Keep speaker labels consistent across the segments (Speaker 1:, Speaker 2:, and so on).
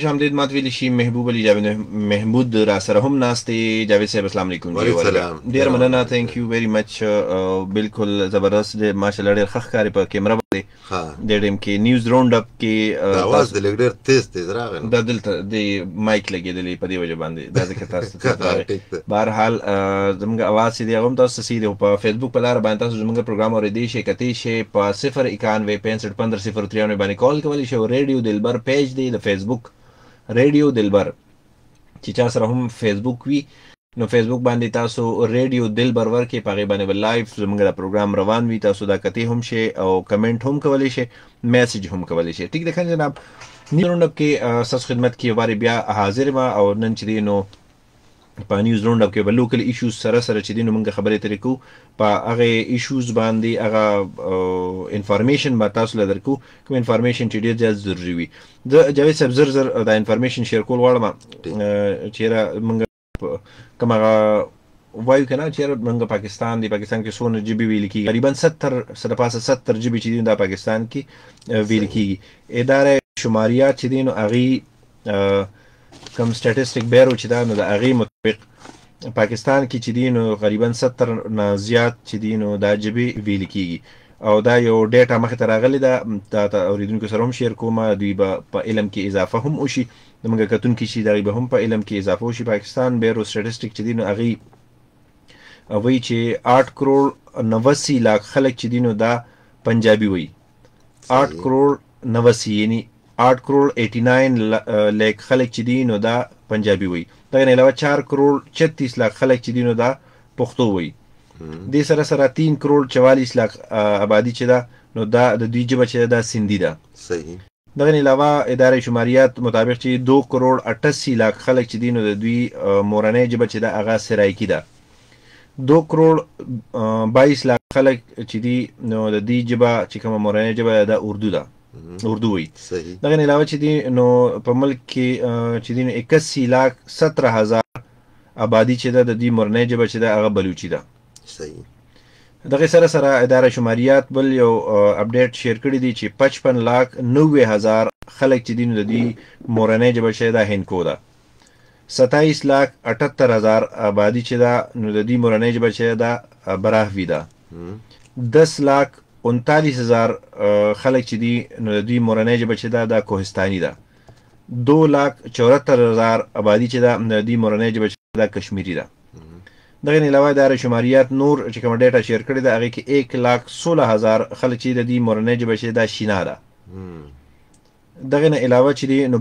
Speaker 1: خوش آمدید مات ویلی شي محبوب علي جاوید محمود را سره هم ناست دی. جاوید صاحب السلام علیکم.
Speaker 2: وعلیکم السلام.
Speaker 1: ډیر مننه، ثانک یو ویری مچ. بالکل زبردست دی ماشاءالله، ډیر ښه ښکاري په کیمرا باندې. د ډیم کې نیوز راوند اپ کې
Speaker 2: اواز د لګ ډیر تیز راغی.
Speaker 1: د دلته د مایک لګیدلې په دې وجه باندې دا ځکه تاسو ته بهرحال زموږ اواز دی هم تاسو سیده په فیسبوک په لار باندې تاسو زموږ پروګرام اوریدئ شئ، کتئ شئ په 091651503 باندې کال کولی شئ. ریډیو دلبر پیج دی د فیسبوک، ریډیو دلبر چې چا سره هم فیسبوک وي نو فیسبوک باندې تاسو ریډیو دلبر ورکې، په هغې باندې به لایف زموږ د پروګرام روان وي. تاسو دا کتئ هم شئ او کمنټ هم کولی شئ، میسج هم کولی شئ. ټیک ده که جناب، نیوز راوند اپ کې ستاسو خدمت کې یو وارې بیا حاضر یم او نن چې دی نو په نیوز راوند اپ کې به لوکل ایشوز سره چې دی نو موږ خبرې ترې کوو په هغې ایشوز باندې، هغه انفارمیشن به تاسو له درکو، کوم انفارمیشن چې ډېر زیات ضروري وي. زه جاوید صاحب زر دا انفارمیشن شیر کول غواړم. چېرې موږ کوم هغه وایو که نه چېرې موږ پاکستان دی، پاکستان کې څونه ژبې ویل کېږي، تقریبا 70 ژبې چې دي دا پاکستان کې ویل کېږي. اداره شماریات چې دي نو هغې کم سټیټسټیک بیرو چې دا نو د هغې مطابق پاکستان کې چې دي نو تقریبا 70 نه زیات چې دي نو دا ژبې ویل کېږي او دا یو ډیټا مخې ته راغلې ده. دا اورېدونکو سره هم شیر کوم، دوی به په علم کې اضافه هم وشي، زموږ کتونکي چې دغې به هم په علم کې اضافه وشي. پاکستان بیرو سټیټسټیک چې دي نو هغې وایي چې 8 کروڑ 89 لاک خلک چې دي نو دا پنجابي وایي. 8 کروڑ 89 یعنی 8 کروڑ 89 لاک خلک چې دي نو دا پنجابي وایي. دغه نه علاوه 4 کروڑ 36 لاک خلک چې دي نو دا پښتو وایي. دې سره سره 3 کروڑ 44 لاک آبادي چې ده نو دا د دوی ژبه چې ده دا سندي ده.
Speaker 2: صحیح.
Speaker 1: دغه نه علاوه اداره شماریات مطابق چې 2 کروڑ 88 لاک خلک چې دي نو د دوی مورنۍ ژبه چې ده هغه سرایکي ده. 2 کروڑ 22 لاک خلک چې دي نو د دې ژبه چې کومه مورنۍ ژبه ده اردو ده، اردو وایي. دغه نه علاوه چې دي نو په ملک کې چې دي نو 81 لاک 17 هزار آبادي چې ده د دې مورنۍ ژبه چې ده هغه بلوچي ده.
Speaker 2: صحیح.
Speaker 1: دغه سره سره اداره شماریات بل یو اپډیټ شیر کړی دی چې 55 لاک 90 هزار خلک چې دي نو د دې مورنۍ ژبه چې ده هندکو ده. 27 لاک 78 هزار آبادي چې ده نو د دې مورنۍ ژبه چې ده براهوي ده. 10 لاک 39 هزار خلک چې دي نو د دوی مورنۍ ژبه چې ده دا کوهستاني ده. 2 لاک 74 هزار آبادي چې ده د دې مورنۍ ژبه چې ده کشمیري ده. دغه نه علاوه اداره شماریات نور چې کومه ډیټا شیر کړې ده هغې کې 1 لاک 16 هزار خلک چې د دې مورنۍ ژبه چې ده شینا ده. دغه نه علاوه چې دي نو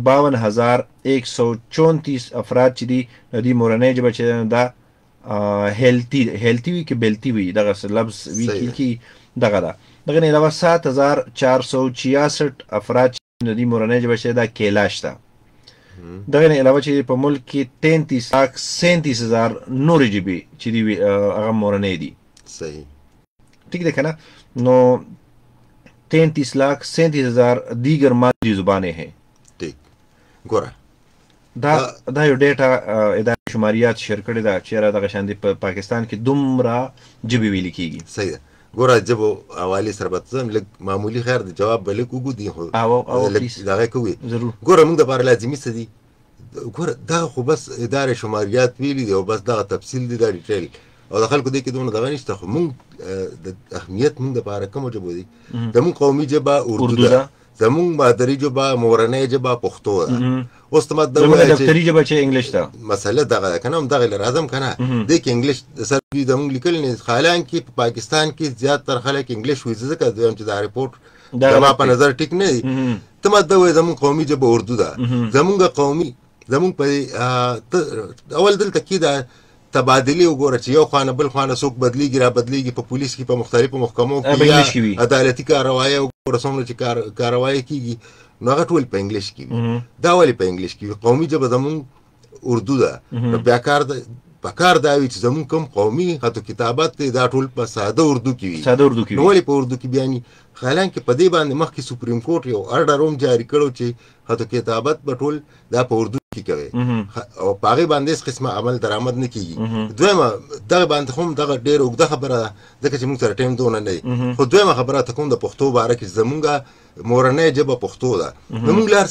Speaker 1: 52134 افراد چې دي د دې مورنۍ ژبه چې ده هیلتي وي که بیلتي وي، دغه لفظ وي کېږي دغه ده. دغه نه علاوه 7466 افراد چې د دې مورنۍ ژبه چې ده کیلاش ده. دغه نه علاوه چې په ملک کې 33 لاک 37 هزار نورې ژبې چې دي هغه مورنۍ دي.
Speaker 2: صحیح.
Speaker 1: ٹھیک ده که نه؟ نو 33 لاک 37 هزار دیگر مادری زبانیں ہیں.
Speaker 2: ٹھیک. ګوره
Speaker 1: دا یو ډیټا اداره شماریات شیر کړې ده چېرې دغه شان دي په پاکستان کې دومره ژبې ویلې کېږي.
Speaker 2: صحیح ده. ګوره ژبو حوالې سره به ځم لږ معمولي خیر د جواب به لږ وګورو خو دغه کوي. ګوره موږ دپاره لازمي څه دي؟ ګوره دا خو بس اداره شماریات ویلي دي او بس دغه تفصیل دي، دا ډیټیل او د خلکو دې کې دونه دغه نشته. خو موږ د اهمیت موږ دپاره کومه ژبه دي؟ زموږ قومي ژبه اردو ده، زموږ مادري ژبه مورنۍ ژبه پښتو ده. اوس ته ماته
Speaker 1: زموږ دفتري ژبه چې انګلیش ده.
Speaker 2: مسله دغه ده که نه، همدغې له راځم که نه، دې کې انګلیش سره دوی زموږ لیکلي نه. حالانکې په پاکستان کې زیاتره خلک انګلیش وایي، ځکه دویم چې دا رپورټ زما په نظر ټیک نه دی. ته ماته وایې زموږ قومي ژبه اردو ده. زموږ قومي زموږ په اول دلته کې ده تبادلې وګوره چې یو خوا نه بل خوا نه څوک بدلېږي را بدلېږي په پولیس کې، په مختلفو محکمو کې یا عدالتي کاروایي وګوره څومره چې کاروایي کېږي نو هغه ټول په انګلیش کې وي. دا ولې په انګلیش کې وي؟ قومي ژبه زموږ اردو ده. نو بیا پکار دا وي چې زموږ کوم قومي خط و کتابت دی دا ټول په ساده اردو کې وي. نو ولې په اردو کې بیاني؟ حالانکې په دې باندې مخکې سپریم کورټ یو ارډر هم جاري کړی چې خط و کتابت به ټول دا په اردو کې کوي او په هغې باندې هېڅ قسمه عمل درآمد نه کېږي. دویمه دغه باندې خو هم دغه ډېره اوږده خبره ده ځکه چې موږ سره ټایم دونه نه دی. خو دویمه خبره ته کوم د پښتو باره کې چې زموږ مورنۍ ژبه پښتو ده. زموږ لار څه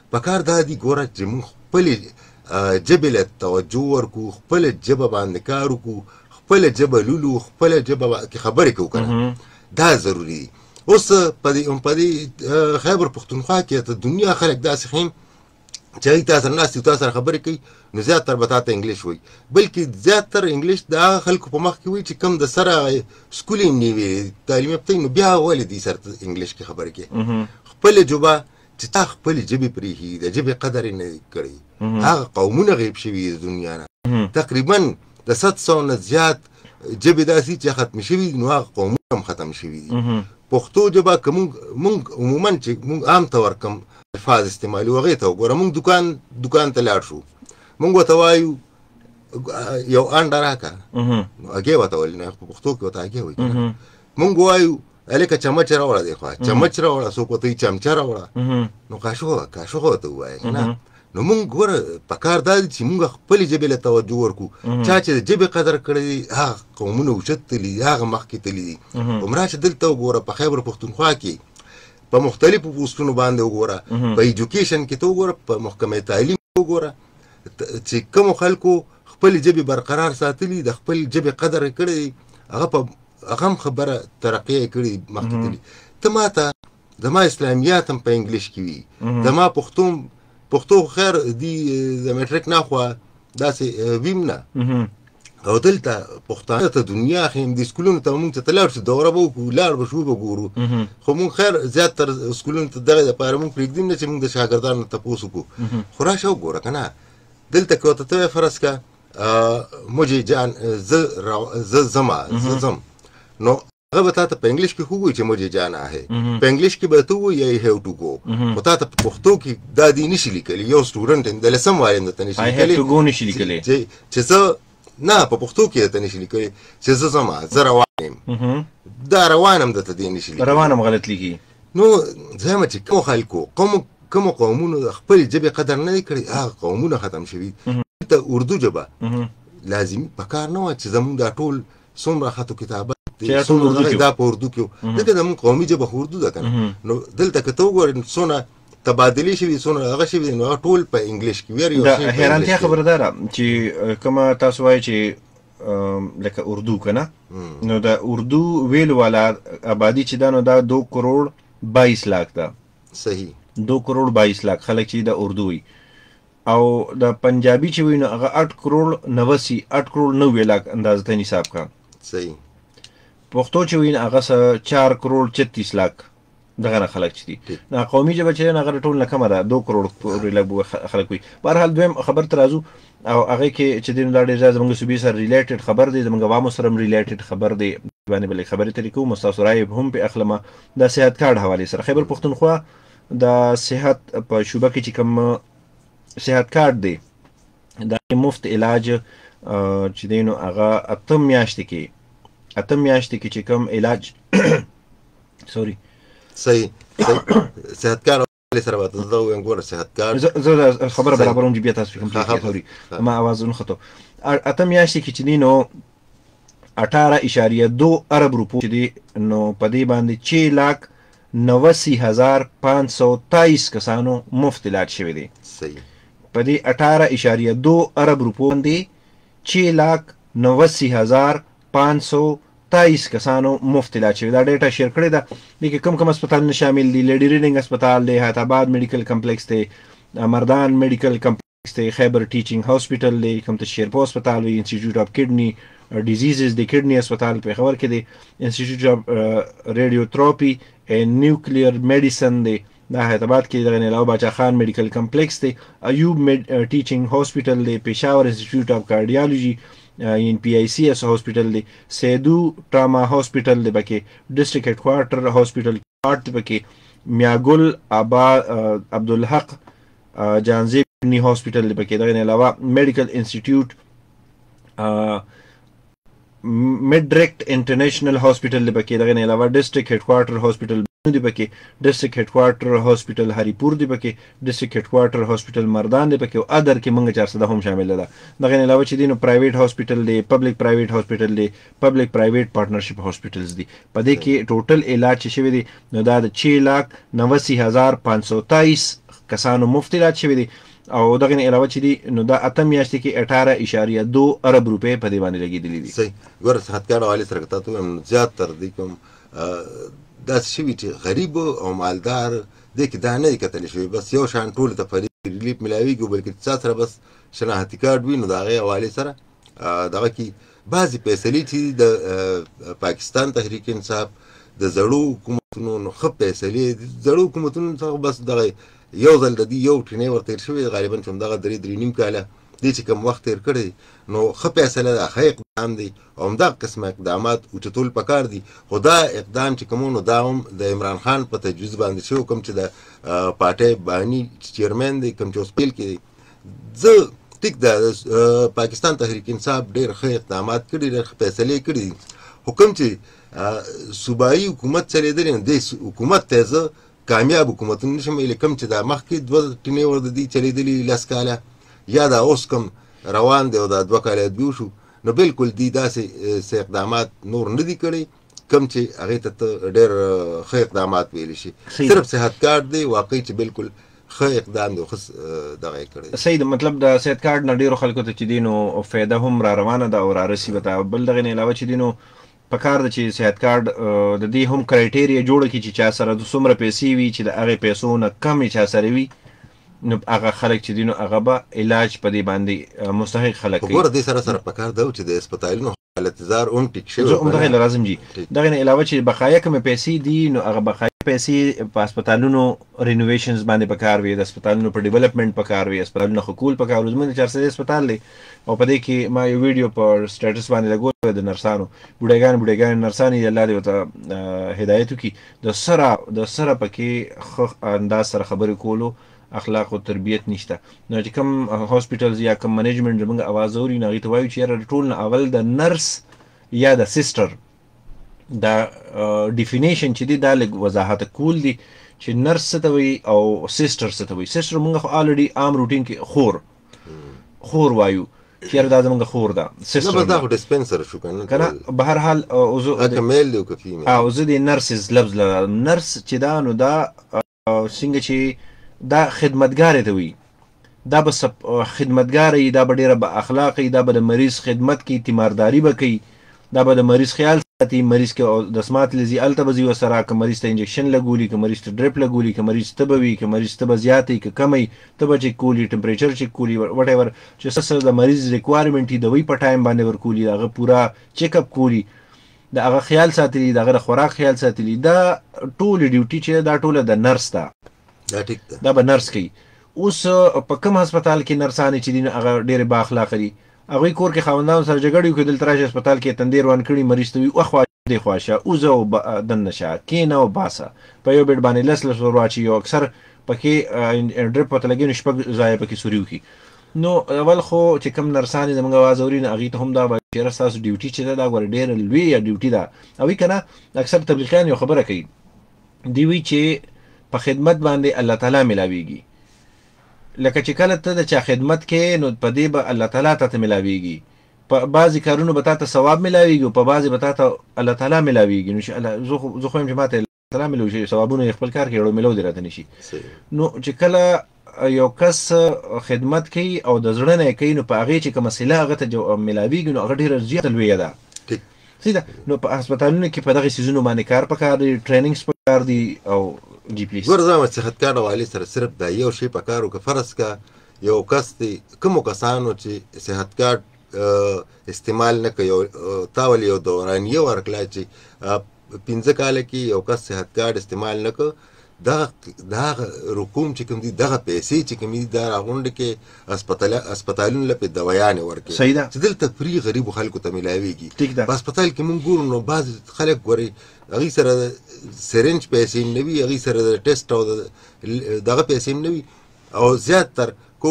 Speaker 2: پکار دا دي ګوره چې موږ خپلې ژبې له توجه ورکړو، خپله ژبه باندې کار وکړو، خپله ژبه لولو، خپله ژبه کې خبرې کوو که نه، دا ضروري دي. اوس په دې خیبر پښتونخوا کې د دنیا خلک داسې ښیم چې هغوی تا سره ناست دي، تا سره خبرې کوي، نو زیاتر به تا ته انګلیش وایي، بلکې زیاتر انګلیش د هغه خلکو په مخ کې وایي چې کوم د سره سکول یې نه وي تعلیم یافته وي، نو بیا ولې دوی سره ته انګلیش کې خبرې کوي؟ خپله ژبه چې تا خپلې ژبې پرېښي، د ژبې قدر یې نه کړی، هغه قومونه غیب شوي د دنیا نه، تقریبا د 700 نه زیات ژبې داسې چې ختم شوي دي، نو هغه قومونه هم ختم شوي دي. پښتو ژبه که موږ عموما چې موږ عام طور کم الفاظ استعمالوو، هغې ته وګوره، موږ دکان ته لاړ شو، موږ ورته وایو یو انډه راکړه، نو هګۍ ورته ویل، نه په پښتو کې ورته هګۍ وایي. موږ وایو هلکه چمچ راوړه، دی خوا چمچ راوړه، څوک ورته وایي چمچه راوړه، نو کاشوغه ورته ووایه که نه. نو موږ ګوره پکار دا دي چې موږ خپلې ژبې له توجه ورکړو. چا چې د ژبې قدر کړی دی، هغه قومونه اوچت تللي دي، هغه مخکې تللي دي. همراشه دلته وګوره په خیبر پښتونخوا کې په مختلفو پوسټونو باندې وګوره، په ایجوکیشن کې ته وګوره، په محکمه تعلیم وګوره، چې کومو خلکو خپلې ژبې برقرار ساتلي، د خپل ژبې قدر یې کړی دی، هغه هم خبره ترقي یې کړې مخکې تللي. ته ما ته زما اسلامیات هم په انګلیش کې وي، زما پښتو خیر دی د میټریک نه خوا داسې ویم نه، او دلته پښتانه ته دنیا ښیم، دې سکولونو ته موږ ته لاړ شو، دوره به وکړو، لاړ به شو به ګورو، خو موږ خیر زیاتر سکولونو ته دغې دپاره موږ پرېږدیم نه چې موږ د شاګردانو تپوس وکړو. خو راشه وګوره که نه، دلته که ورته ته وایې فرض که مجې جان زه ځم، نو هغه به تا ته په انګلیش کې خو وایي چې مجھے جانا ہے، په انګلیش کې به ته وایي آی هیو ټو گو، خو تا ته په پښتو کې دا دې نشي لیکلی. یو سټوډنټ د لسم وایم درته نشي لیکلی، آی هیو ټو گو نشي لیکلی، چې زه نه په پښتو کې درته نشي لیکلی چې زه ځمه، زه روان یم، دا روان هم درته دې نشي لیکلی، روان هم غلط لیکي. نو زه یم چې کومو خلکو کومو قومونو د خپلې ژبې قدر نه دی کړی، هغه قومونه ختم شوي. دلته اردو ژبه لازمي پکار نه وه چې زمونږ دا ټول څومره خطو کتابت دا په اردو کې، ځکه زمونږ قومي ژبه خو اردو ده که نه. نو دلته که ته وګورې څونه تبادلې شوي، څونه هغه شوي، نو هغه ټول په انګلیش کې وي.
Speaker 1: د حیرانتیا خبره دا ده چې کومه تاسو وایئ چې لکه اردو که نه، نو د اردو ویلو والا آبادي چې ده، نو دا 2 کروڑ 22 لاک ده.
Speaker 2: صحیح،
Speaker 1: 2 کروڑ 22 لاک خلک چې د اردو وي، او د پنجابي چې وي نو هغه 8 کروڑ 90 لاک اندازه ته حساب کا.
Speaker 2: صحیح.
Speaker 1: پښتو چې وي هغه 4 کروڑ 36 لاک دغه نه خلک چې دي. نو قومي ژبه چې هغه ټول نه کمه ده، 2 کروڑ لږ خلک وي. بهرحال دویم خبر ته راځو، او هغې کې چې دی نو دا ډېر زموږ صوبې سره ریلیټډ خبر دی، زموږ عوامو سره هم ریلیټډ خبر دی، باندې بلې خبرې ترې کوو، ستاسو رایې هم پې اخلمه. د صحت کارډ حوالې سره خیبر پښتونخوا د صحت په شعبه کې چې کوم صحت کارډ دی، دا مفت علاج چې دی نو هغه 8 میاشتې کې چې کوم علاج سوري
Speaker 2: صحیح صحت کارډ سره به زه وایم ګوره صحت کارډ
Speaker 1: زه خبره برابروم چې بیا تاسو کوم سوري ما اواز ونښتو. 8 میاشتې کې چې دی نو 18.2 ارب روپو چې دی نو په دې باندې 6,89,523 کسانو مفت علاج شوی دی.
Speaker 2: صحیح.
Speaker 1: په دې 18.2 ارب روپو باندې 6,89,523 کسانو مفت علاج شوی. دا ډیټا شیر کړې ده. دې کې کوم هسپتالونه شامل دي؟ لیډي ریډنګ هسپتال دی، حیات آباد میډیکل کمپلیکس دی، مردان میډیکل کمپلیکس دی، خیبر ټیچینګ هاسپټل دی، کوم ته شیرپور هسپتال وي، انسټیټیوټ اف کډنی ډیزیزز دی، کډنی هسپتال پېښور کې دی، انسټیټیوټ اف ریډیوتراپي اینڈ نیوکلیر میډیسن دی، دا حیات آباد کې دغه نه علاوه باچا خان میډیکل کمپلیکس دی، ایوب ټیچینګ هاسپټل دی، پېښور انسټیټیوټ اف کارډیالوجي ان پی آئی سی ایس هاسپټل دی، سیدو ټراما هاسپټل دی پکې، ډسټرکټ هیډ کوارټر هاسپټل کارت دی پکې، میاګل عبدالحق جانزیب کډنی هاسپټل دی پکې، دغه نه علاوه میډیکل انسټیټیوټ میډریکټ انټرنیشنل هاسپټل دی پکې، دغه نه علاوه ډسټرکټ هیډ کوارټر هاسپټل دی پکې، ډسټرکټ هیډ کوارټر هاسپټل هریپور دی پکې، ډسټرکټ هیډ کوارټر هاسپټل مردان دی پکې، او ادر کې موږ 400 هم شامل ده. دغه نه علاوه چې دی نو پرایویټ هاسپټل دی، پبلک پرایویټ هاسپټل دی، پبلک پرایویټ پارټنرشپ هاسپټلز دی. په دې کې ټوټل علاج چې شوی دی نو دا د 6,89,523 کسانو مفتلات شوي دي او دغه نه علاوه چې دي نو دا 8 میاشتې کې 18.2 ارب روپۍ په دې باندې لګېدلې دي.
Speaker 2: صحیح. ګوره صحت کارت حوالې سره که تا ته ووایم زیات تر دې کوم داسې شوي چې غریب او مالدار دې کې دا نه دي کتلی شوي، بس یو شان ټولو ته فري ریلیف میلاویږي، بلکې چا سره بس شناختی کارت وي نو د هغې حوالې سره دغه کې بعضې فیصلې چې د پاکستان تحریک انصاف د زړو حکومتونو نو ښه فیصلې د زړو حکومتونو څخه بس دغه یو ځل د دې یو ټینۍ ورته تېر شوی غالبا چې همدغه 3.5 کاله دې چې کوم وخت تېر کړی نو ښه فیصله ده، ښه اقدام دی او همدغه قسمه اقدامات اوچتول پکار دي. خو دا اقدام چې کوم نو دا هم د عمران خان په تجویز باندې شوی، کوم چې د پارټۍ بانی چیرمن دی، کوم چې اوس پیل کې دی. زه ټیک ده پاکستان تحریک انصاف ډېر ښه اقدامات کړي، ډېر ښه فیصلې کړي دي، خو کوم چې صوبایي حکومت چلېدلی نو دې حکومت ته زه کامیاب حکومتونه نشم ویلی، کوم چې دا مخکې 2 ټینۍ ور د دې چلېدلي 10 کاله یا دا اوس کوم روان دی او دا 2 کاله ادبي وشو نو بالکل دې داسې اقدامات نور نه دي کړي کوم چې هغې ته ډېر ښه اقدامات ویلی شي. صرف صحت کارت دی واقعي چې بالکل ښه اقدام دی، ښه دغه یې کړی.
Speaker 1: صحیح ده. مطلب د صحت کارت نه ډېرو خلکو ته چې دي نو فایده هم را روانه ده او را رسي به ته. بل دغې نه علاوه چې دي نو پکار ده چې صحت کارت د دې هم کرایټیریا جوړه کړي چې چا سره د څومره پیسې وي چې د هغې پیسو نه کم یې چا سره وي نو هغه خلک چې دي نو هغه به علاج په دې باندې مستحق خلک کوي.
Speaker 2: ګوره دې سره پکار ده چې د اسپتالونو حالتزار هم ټیک شوی
Speaker 1: زه همدغې له راځم جي. دغې نه علاوه چې بقایا کومې پیسې دي نو هغه بقایا پیسې په اسپتالونو رینوویشنز باندې پکار وي، د اسپتالونو په ډیولپمنټ پکار وي، اسپتالونه ښه کول پکار وي. زموږ د 400 اسپتال دی او په دې کې ما یو ویډیو په سټیټس باندې لګولی د نرسانو بوډاګانې نرسانې دي، الله دې ورته هدایت وکړي، د سره پکې ښه انداز سره خبرې کولو اخلاق او تربیت نشته. نو چې کوم هاسپیټلز یا کوم منیجمنټ زموږ اواز اوري نو هغې ته وایو چې یاره د ټول نه اول د نرس یا د سسټر دا ډیفینیشن چې دی دا لږ وضاحت کول دي چې نرس څه ته وایي او سسټر څه ته وایي. سسټر موږ خو الریډي عام روټین کې خور وایو چې یاره دا زموږ خور ده، سسټر
Speaker 2: دا خو ډسپنسر شو
Speaker 1: کنه. به هر حال
Speaker 2: میل دی که فیمیل
Speaker 1: او زه د نرسز لفظ لرم. نرس چې دا نو دا څنګه چې دا خدمتګار ته وي، دا به خدمتګار وي، دا به ډېره با اخلاق وي، دا به د مریض خدمت کوي، تیمارداري به کوي، دا به د مریض خیال ساتي، مریض کې دسمات لزي هلته به ځي ورسره، که مریض ته انجکشن لګولي، که مریض ته ډریپ لګولي، که مریض تبه وي، که مریض تبه زیات وي، که کم وي تبه چیک کولي، ټمپریچر چیک کولي، وټ ایور چې څه د مریض ریکوایرمنټ وي دوی په ټایم باندې ورکولي، د هغه پوره چیک اپ کولي، د هغه خیال ساتلي، د هغه د خوراک خیال ساتلي. دا ټولې ډیوټي چې دا ټوله د نرس ده، دا به نرس کوي. اوس په کوم هسپتال کې نرسانې چې دي نو هغه ډېرې با اخلاقه دي، هغوی کور کې خاوندانو سره جګړې وکړي، دلته راشي هسپتال کې تندې روان کړي، مریض ته وي وخوا دې خوا شه، اوزه او دننه شه، کښېنه او باسه، په یو بیډ باندې لس ور واچوي او اکثر پکې ډریپ ورته لګوي نو 6 ځایه پکې سوري وکړي. نو اول خو چې کوم نرسانې زموږ اواز اوري نو هغوی ته هم دا وایي چې یاره ستاسو ډیوټي چې ده دا ګوره ډېره لویه ډیوټي ده. هغوی که نه اکثر تبلیغیان یو خبره کوي، دوی وایي چې په خدمت باندې الله تعالی ملاویږي، لکه چې کله ته د چا خدمت کې نو په دې به الله تعالی ته ملاویږي، په بعضې کارونو به تا ته ثواب ملاویږي او په بعضې به تا ته الله تعالی ملاویږي. نو زه خو یم چې ما ته الله تعالی ملو شي، ثوابونه یې خپل کار کې اړو ملو دې راته نه شي. نو چې کله یو کس خدمت کوي او د زړه نه یې کوي نو په هغې چې کومه صله هغه ته ملاویږي نو هغه ډېره زیاته لویه ده. صحیح ده. نو په هسپتالونو کې په دغې څیزونو باندې کار پکار دی، ټریننګز پکار دي. او جی پلیز
Speaker 2: ګوره زما صحت کارت حوالې سره صرف دا یو شی پکار و که فرض که یو کس دی، کومو کسانو چې صحت کارت استعمال نه کوي او تا ولې یو دورانیه ورکړله چې 15 کاله کې یو کس صحت کارت استعمال نه کړ، دا رقوم چې کوم دي دغه پیسې چې کوم دي دا راغونډه کې اسپتالونو له په دوايانې ورکړي.
Speaker 1: صحیح ده.
Speaker 2: چې دلته فری غریبو خلکو ته ملاویږي. په اسپتال کې مونږ ګورو نو بعض خلک ګوري هغوی سره سرنج پیسې نه وي، هغوی سره د ټیسټ او دغه پیسې نه وي، او زیاتر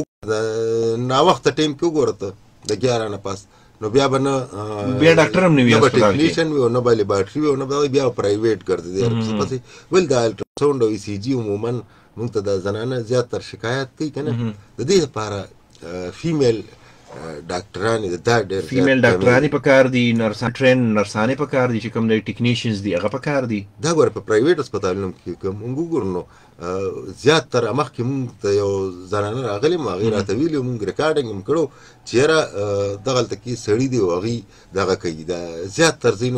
Speaker 2: ناوخته ټایم کې وګوره ته د 11 نه پاس نو بیا به نه
Speaker 1: بیا ډاکټر هم نه وي
Speaker 2: اسپتال کې، ټیکنیشن وي او نه به لیبارټري وي او نه به بیا پرایویټ ګرځي. پسې ول د الټراساوند او ای سی جي عموما موږ ته د زنانه زیاتر شکایت کوي که نه، د دې لپاره فیمیل ډاکټرانې دا ډېر
Speaker 1: فیمیل ډاکټرانې په کار دي، نرسانې په کار دي چې کوم د ټیکنیشنز دي هغه په کار دي.
Speaker 2: دا ګوره په پرایویټ هسپتالونو کې که مونږ وګورو نو زیات تر مخکې مونږ ته یو زنانه راغلې وه، هغې راته ویلي مونږ ریکارډینګ هم کړو چې یاره دغلته کې سړي دي او هغوی دغه کوي. دا زیات تر ځایونو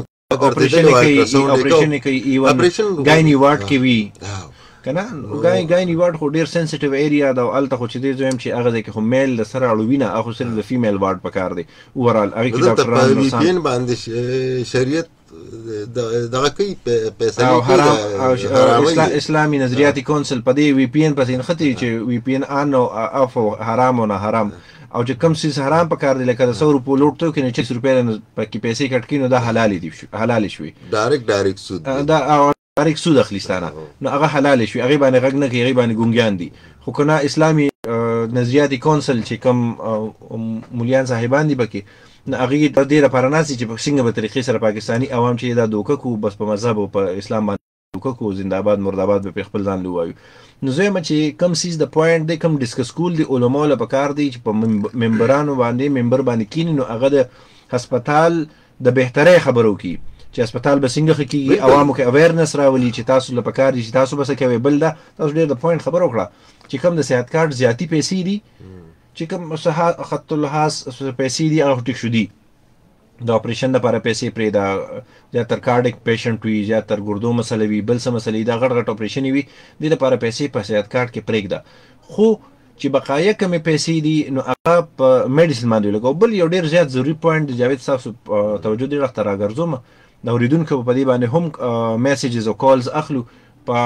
Speaker 1: اپریشن کوي، ایون ګایني وارډ کې وي کنه. ګایني وارډ خو ډیر سنسټیو ایریا ده او هلته خو چې دی زویم چې هغه ځای کې خو میل د سره اړوي نه، هغه صرف د فیمیل وارډ په کار دی. اوورال هغې کې ډاکټران
Speaker 2: وي پي ان باندې شریعت دغه کوي فیصلې کوي.
Speaker 1: اسلامي نظریاتي کونسل په دې وي پي ان پسې نښتي چې وي پي ان ان او اف او حرام او نه حرام، او چې کوم څیز حرام په کار دی لکه د 100 روپو لوټ ته کنه 6 روپۍ پکې پیسې کټ کړي نو دا حلال شوي.
Speaker 2: ډایرکټ سود
Speaker 1: دا ډایرکټ سود اخلیستانه نو هغه حلال شوي، هغې باندې غږ نه کوي، هغې باندې ګونګیان دي. خو که نه اسلامي نظریاتي کونسل چې کوم مولیان صاحبان دي پکې نو هغې د دې لپاره ناست دي چې په څنګه به طریقې سره پاکستاني عوام چې دا دوکه کو بس په مذهب او په اسلام باندې دوکه کو، زنده‌باد مرده‌باد به په خپل ځان لووایو. نو زه یم چې کم سیز د پوینټ دی، کم ډسکس کول دی علماو له پکار دی چې په ممبرانو باندې ممبر باندې کینی نو هغه د هسپتال د بهترۍ خبرو کی چې هسپتال به څنګه ښه کېږي، عوامو کې اویرنس راولي چې تاسو له پکار دي چې تاسو به څه کوئ. بل دا تاسو ډېر د پوینټ خبره وکړه چې کوم د صحت کارت زیاتي پیسې دي، چې کوم خط اللحاظ پیسې دي هغه ټیک شو دي. د اپریشن لپاره پیسې پرېږده، زیاتر کارډیک پیشنټ وي، زیاتر ګردو مسله وي، بل څه مسلې دا غټ غټ اپریشن وي، دې لپاره پیسې په صحت کارت کې پرېږده. خو چې بقایه کمې پیسې دي نو هغه په میډیسن باندې ولګوه. بل یو ډېر زیات ضروري پوینټ د جاوید تاسو توجه دې وخت راګرځوم، د اورېدونکو په دې باندې هم میسیجز او کالز اخلو په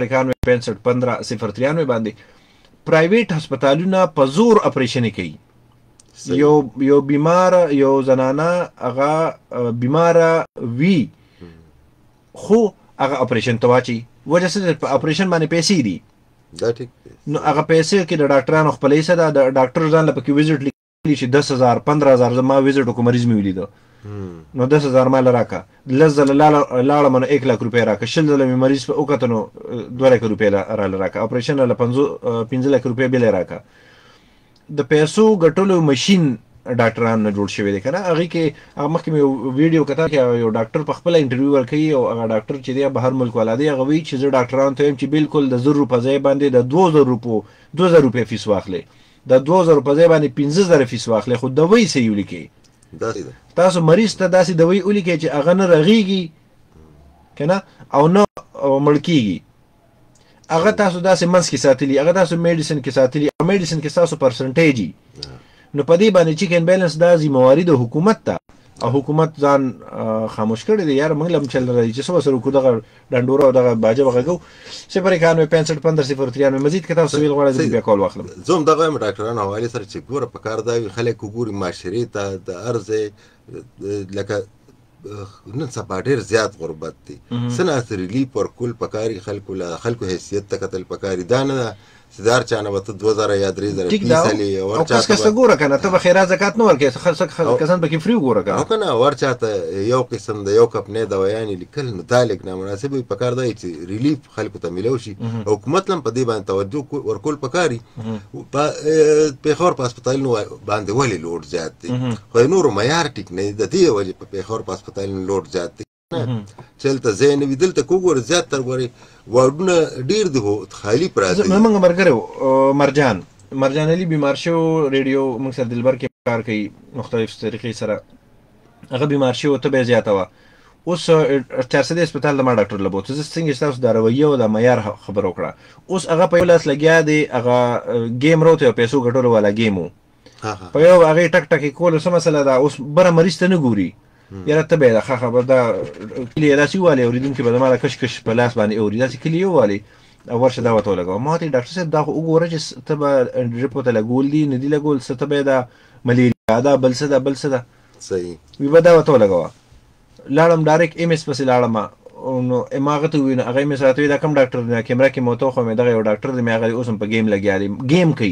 Speaker 1: 0916515 باندې. پرایویټ هسپتالونه په زور اپریشن کوي. یو بیمار یو زنانه هغه بیماره وي خو هغه اپریشن ته واچي، وجه څه په اپریشن باندې پیسې دي.
Speaker 2: دا ټیک
Speaker 1: نو هغه پیسې کې د ډاکټرانو خپل حصه ده، د ډاکټر ځان له پکې ویزټ لیکلي چې 10,000 15,000 زما ویزټ وکړو مریض مې ولیده نو 10,000 مال راکا، 10,000 لاړه منو 1 لک روپۍ راکا، 20,000 مې مریض په وکړه نو 2 لک روپۍ راکا، اپریشن له 15 لک روپۍ بل راکا. د پیسو ګټلو ماشين ډاکټران نه جوړ شوی دی کنه. هغه کې مخکې مې ویډیو کتل چې یو ډاکټر په خپل انټرویو ورکوي او هغه ډاکټر چې دی بهر ملک والا دی هغه وایي چې زه ډاکټرانو ته وایم چې بالکل د 1,000 روپۍ ځای باندې د 2,000 روپۍ فیس واخلئ، د 2,000 روپۍ ځای باندې 15,000 فیس واخلئ، خو دوی صحیح ولیکئ. تاسو مریض ته داسې دوی ولیکئ چې هغه نه رغېږي کنه او نه مړ کېږي، هغه تاسو داسې منځ کې ساتلی، هغه تاسو میډیسن کې ساتلی، او میډیسن کې تاسو پرسنټیج نو په دې باندې چیک اینډ بیلنس دا ذمہواری د حکومت ته، او حکومت ځان خاموش کړی دی. یار موږ لم چل راځي چې څه وسره کو دغه ډنډوره او دغه باجه بغو 0916515 مزید که تاسو ویل غواړئ بیا کول واخلم.
Speaker 2: زوم دغه ډاکټرانو حواله سره چې ګوره په کار دا خلک ګوري معاشري ته د ارزه لکه نن سبا ډېر زیات غربت دی، سنات ریلیف ورکول پکاري، خلکو حیثیت ته کتل پکاري، دا نه سدار چانه وته 2000 یا 3000 پیسې
Speaker 1: ورچا ته ګوره کنه ته به خیرات زکات نه ورکې کسان به کې فری ګوره
Speaker 2: کنه ورچا ته یو قسم د یو کپ نه دوايان لیکل نو دالک نامناسب پکار دی چې ریلیف خلکو ته ملو شي. حکومت لم په دې باندې توجه ورکول پکاري. په خور په هسپتال نو باندې ولې لوډ زیات دی، خو نور معیار ټیک نه د دې وجه په خور په هسپتال لوډ زیات دی. چلته زین وی دلته کوګور زیات تر غوري وړونه ډیر دی خالی پراته.
Speaker 1: موږ مرګره مرجان علي بیمار شو، ریډیو موږ سره دلبر کې کار کوي مختلف طریقې سره، هغه بیمار شو ته به زیاته وا. اوس 400 هسپتال د ما ډاکټر لبو ته څنګه تاسو د رویه او د معیار خبر وکړه. اوس هغه په لاس لګیا دی، هغه گیم روته پیسو ګټلو والا گیمو په یو هغه ټک ټک کول څه مسله ده. اوس بره مریض ته نه ګوري، یاره ته به دا خبر دا کلی داسې والی اورېدونکي به زما د کشکش په لاس باندې اوري، داسې کلی والی او ورشه دا ورته ولګوه. ما ته ډاکټر صاحب دا خو وګوره چې ته به ډریپ ورته لګول دي نه دي لګول، څه ته به دا ملیریا ده بل څه ده بل څه ده
Speaker 2: صحیح
Speaker 1: وي به دا ورته ولګوه. لاړم ډایرکټ ایم ایس پسې لاړم نو ما هغه ته وویل نو هغه مې ساته وي دا کوم ډاکټر دی، کیمره کې مې ورته وښوه مې دغه یو ډاکټر دی، مې هغه اوس هم په ګیم لګیا دی، ګیم کوي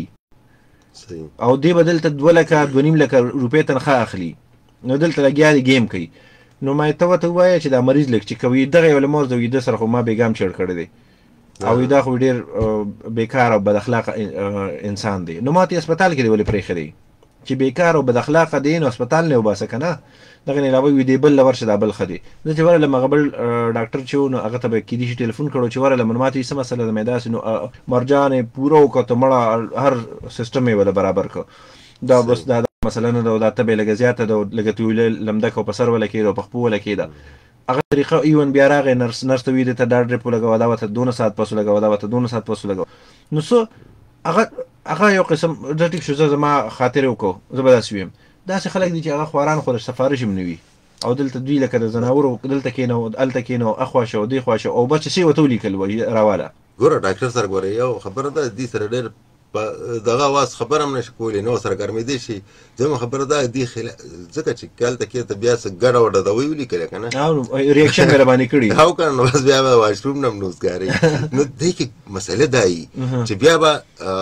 Speaker 1: او دې به دلته 2 لکه 2.5 لکه روپۍ تنخواه اخلي، نو دلته لګیا دی ګیم کوي. نو ما ته ورته ووایه چې دا مریض لږ چې کوي دغه یو له مور د ویده سره خو ما بېګام چېړ کړی دی او دا خو ډېر بېکاره او بد اخلاقه انسان دی. نو ما ته هسپتال کې دی ولې پرېښی دی چې بیکار او بد اخلاقه دي نو هسپتال نه وباسه کنه دغه نه علاوه وي دی بل ورشه د بل خدي زه چې ورله مغبل ډاکټر چې نو هغه ته کې دي ټلیفون کړو چې ورله منماتي سم مسله د میداس نو مرجان پورو کو ته مړه هر سیستم یې ولا برابر کو دا بس دا مثلا نو دا ته به لګ زیاته د لګتویل لمده کو پسر ولا کې او پخپو ولا کې دا هغه طریقه ایون بیا راغی نرس ته وی د ته دا ډریپ لګاو دا وته 2 ساعت پس لګاو دا وته 2 ساعت پس لګاو نو سو هغه یو قسم د ټیک شو زما خاطر وکړو زبردست ویم دا څه خلک دي چې هغه خواران خو سفارش هم نوي او دلته دوی لکه د زناورو دلته کینو دلته کینو اخوا شو دی خوا شو او بچ شي وته لیکل وای راواله
Speaker 2: ګوره ډاکټر سره ګوره یو خبره ده دې سره ډېر دغه واس خبره هم نشي کولی نو سره ګرمېدی شي زما خبره ده دې ځکه چې کال ته کې ته بیا څه ګډه وډه د وی لیکل کنه
Speaker 1: او ریاکشن مې باندې کړی
Speaker 2: هاو کنه بس بیا به واشروم نم نوزګاری نو دې کې مسله دی چې بیا به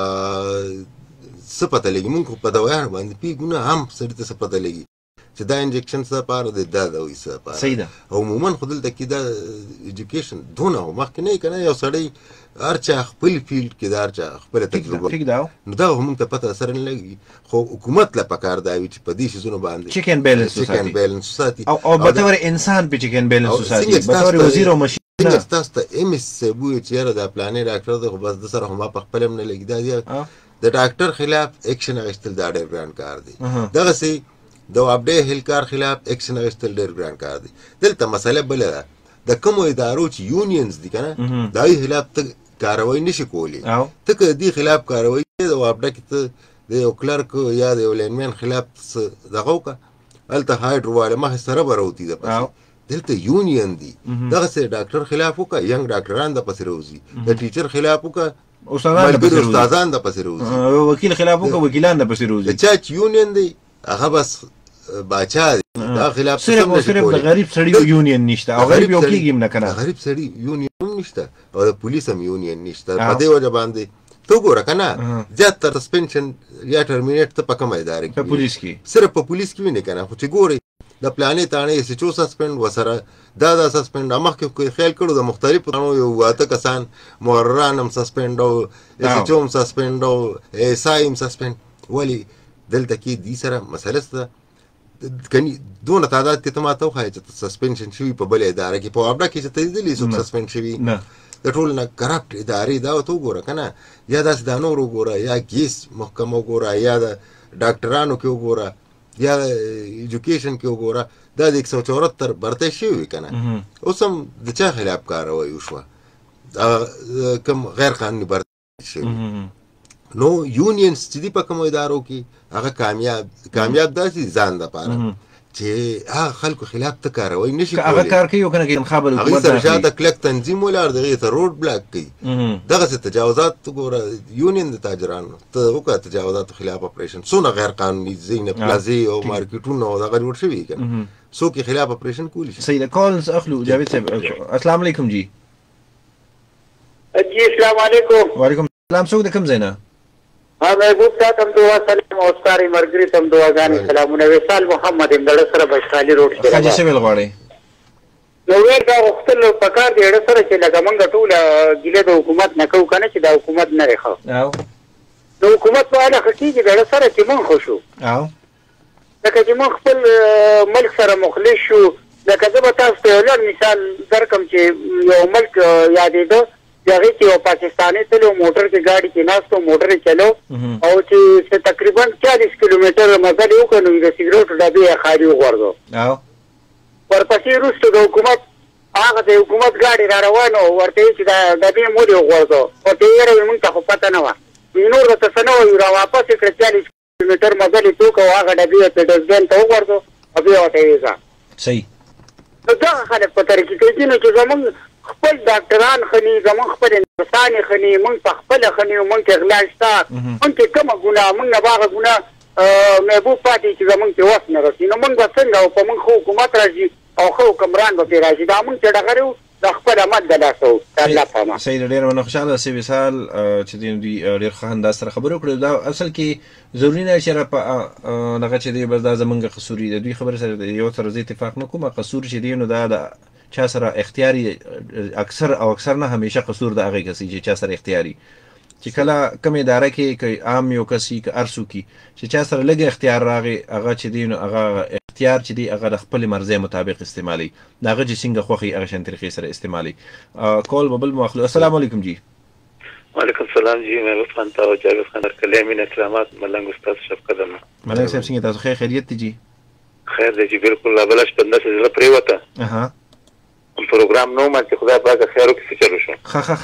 Speaker 2: څه پته لګي مونږ په دوايانو باندې پیګونه هم سړي ته څه پته لګي چې دا انجکشن څه پاره دی دا دوی څه پاره
Speaker 1: صحیح ده
Speaker 2: عموما خو دلته کې دا ایجوکیشن دونه مخکې نه کنه یو سړی هر چا خپل فیلډ کې دا هر چا خپل تجربه نو دا هم ته پته سره نه لګي خو حکومت لا پکار دی چې په دې شیزونو باندې
Speaker 1: چیکن بیلنس ساتي او به تور انسان په چیکن بیلنس ساتي به تور وزیر او مشین
Speaker 2: څنګه تاسو ته ام اس سبو چې دا پلانې ډاکټر د خو بس د سره هم په خپل نه لګي دا د ډاکټر خلاف اکشن اخیستل دا ډېر ګران کار دی دغه سي د وابډه هلکار خلاف اکشن اخیستل ډېر ګران کار دی دلته مسله بل ده د کوم ادارو چې یونینز دي کنه دای خلاف ته کاروایی نشي کولی ته که دی خلاف کاروایی د وابډه کې ته د یو کلرک یا د یو لینمن خلاف دغه وکړه هلته هایډرو والا مخ سره بروتی ده پس دلته یونین دي دغه سي ډاکټر خلاف وکړه ینګ ډاکټران د پسې روزي د ټیچر خلاف وکړه استادان د پسې روزي
Speaker 1: وکیل خلاف وکړه وکیلان د پسې روزي
Speaker 2: چا چې یونین دی هغه بس باچا دا خلاف
Speaker 1: صرف د غریب سړی یونین نشته او غریب یو کېږي نه کنه
Speaker 2: غریب سړی یونین نشته او د پولیس هم یونین نشته په دې وجه باندې تو ګوره کنه زیات تر سسپنشن یا ټرمینیټ ته په کومه اداره کې
Speaker 1: په پولیس کې
Speaker 2: صرف په پولیس کې نه کنه خو چې ګوري د پلانې تانه چې چو سسپند وسره دا سسپند مخکې کوئی خیال کړو د مختلفو یو واته کسان مورران هم سسپند او چې چوم سسپند او سایم سسپند ولی دلته کې دې سره مسله ده کني دونه تعداد ته ماته وخایي چې سسپنشن شوی په بل اداره کې په وابډه کې چې تدلی سو سسپند شوی نه د ټول نه کرپټ ادارې دا تو ګوره کنه یا داس د نور وګوره یا کیس محکمه وګوره یا د ډاکټرانو کې وګوره یا ایجوکیشن کې وګوره دا د 174 برته شوی کنه اوس هم د چا خلاف کاروي وشو کوم غیر قانوني برته شوی نو یونینز چې دی په کوم ادارو کې هغه کامیاب داسې ځان د پاره چې هغه خلکو خلاف ته کاروي نشي
Speaker 1: هغه کار کوي کنه کې خبر
Speaker 2: هغه سره شاته کلک تنظیم ولر دغه ته روډ بلاک کوي دغه څه تجاوزات ګوره یونین د تاجرانو ته وکړه تجاوزات خلاف اپریشن څونه غیر قانوني زینه پلازي او مارکیټونو دغه جوړ شوی کنه سو کې خلاف اپریشن کولی شي
Speaker 1: سید کالز اخلو جاوید صاحب السلام علیکم جی
Speaker 3: السلام علیکم
Speaker 1: وعلیکم السلام څوک د کوم زینا
Speaker 3: محبوب صاحب هم دعا سلام او ستاري مرګري تم دعاګانې سلامونه وصال محمد اندړ سره بشالي روډ کې
Speaker 1: حاجی سویل غواړي
Speaker 3: نو ور دا وختل پکار دی ډېر سره چې لکه مونږ ټول ګیله د حکومت نه کو کنه چې د حکومت نه رخو نو حکومت په اړه خکې ډېر سره چې مونږ خوشو لکه چې مونږ خپل ملک سره مخلص شو لکه زه به تاسو ته یو مثال درکم چې یو ملک یادېده هغه کې یو پاکستاني تلو موټر کې گاډي کې ناستو موټر چلو او چې تقریبا 40 کیلومتر مزل یو کنو د سیګریټ ډبې خاري وغورځو ورپسې وروسته د حکومت هغه د حکومت گاډي را روانو ورته چې د ډبې مور وغورځو او ته یې موږ ته خو پته نه و نور ته څنګه و را واپس کړ 40 کیلومتر مزل تو کو هغه ډبې ته دزګن ته وغورځو او بیا ته یې ځه
Speaker 1: صحیح
Speaker 3: دا خلک په طریقې کې نه چې زمونږ خپل ډاکټران خني زمونږ خپل انسان خني مونږ په خپل خني مونږ کې غلا شته مونږ کې کومه ګناه مونږ نه باغ ګناه محبوب پاتې چې زمونږ ته وس نه رسي نو مونږ څنګه او په مونږ حکومت راځي او خو حکمران به راځي دا مونږ ته دغه د خپل عمل د لاسو الله پامه
Speaker 1: سید ډېر ونه خوشاله سي مثال چې دوی ډېر خندا سره خبرو کړو دا اصل کې ضروري نه چې په دغه چې دی بس دا زمونږ قصوري دی دوی خبره سره یو تر زی اتفاق نه کومه قصور چې دی نو دا چا سره اختیاري اکثر نه همیشه قصور د هغه کسي چې چا سره اختیاري چې کله کوم اداره کې که عام یو کس وي که هر څوک وي چې چا سره لږ اختیار راغی هغه چې دی نو هغه اختیار چې دی هغه د خپلې مرضۍ مطابق استعمالوي د هغه چې څنګه خوښوي هغه شان طریقې سره استعمالوي. کول به بل مو اخلو. السلام علیکم جی.
Speaker 4: وعلیکم السلام جی. محبوب خان ته او جاوید خان کلامین اکرامات ملنګ استاد شفقت الله.
Speaker 1: ملنګ صاحب څنګه تاسو خیریت دی جی؟
Speaker 4: خیر دی جی بالکل. لا بلش بنده زله پریوته
Speaker 1: اها
Speaker 4: پروګرام نو ما چې خدای پاک خیر وکړي چلو شو.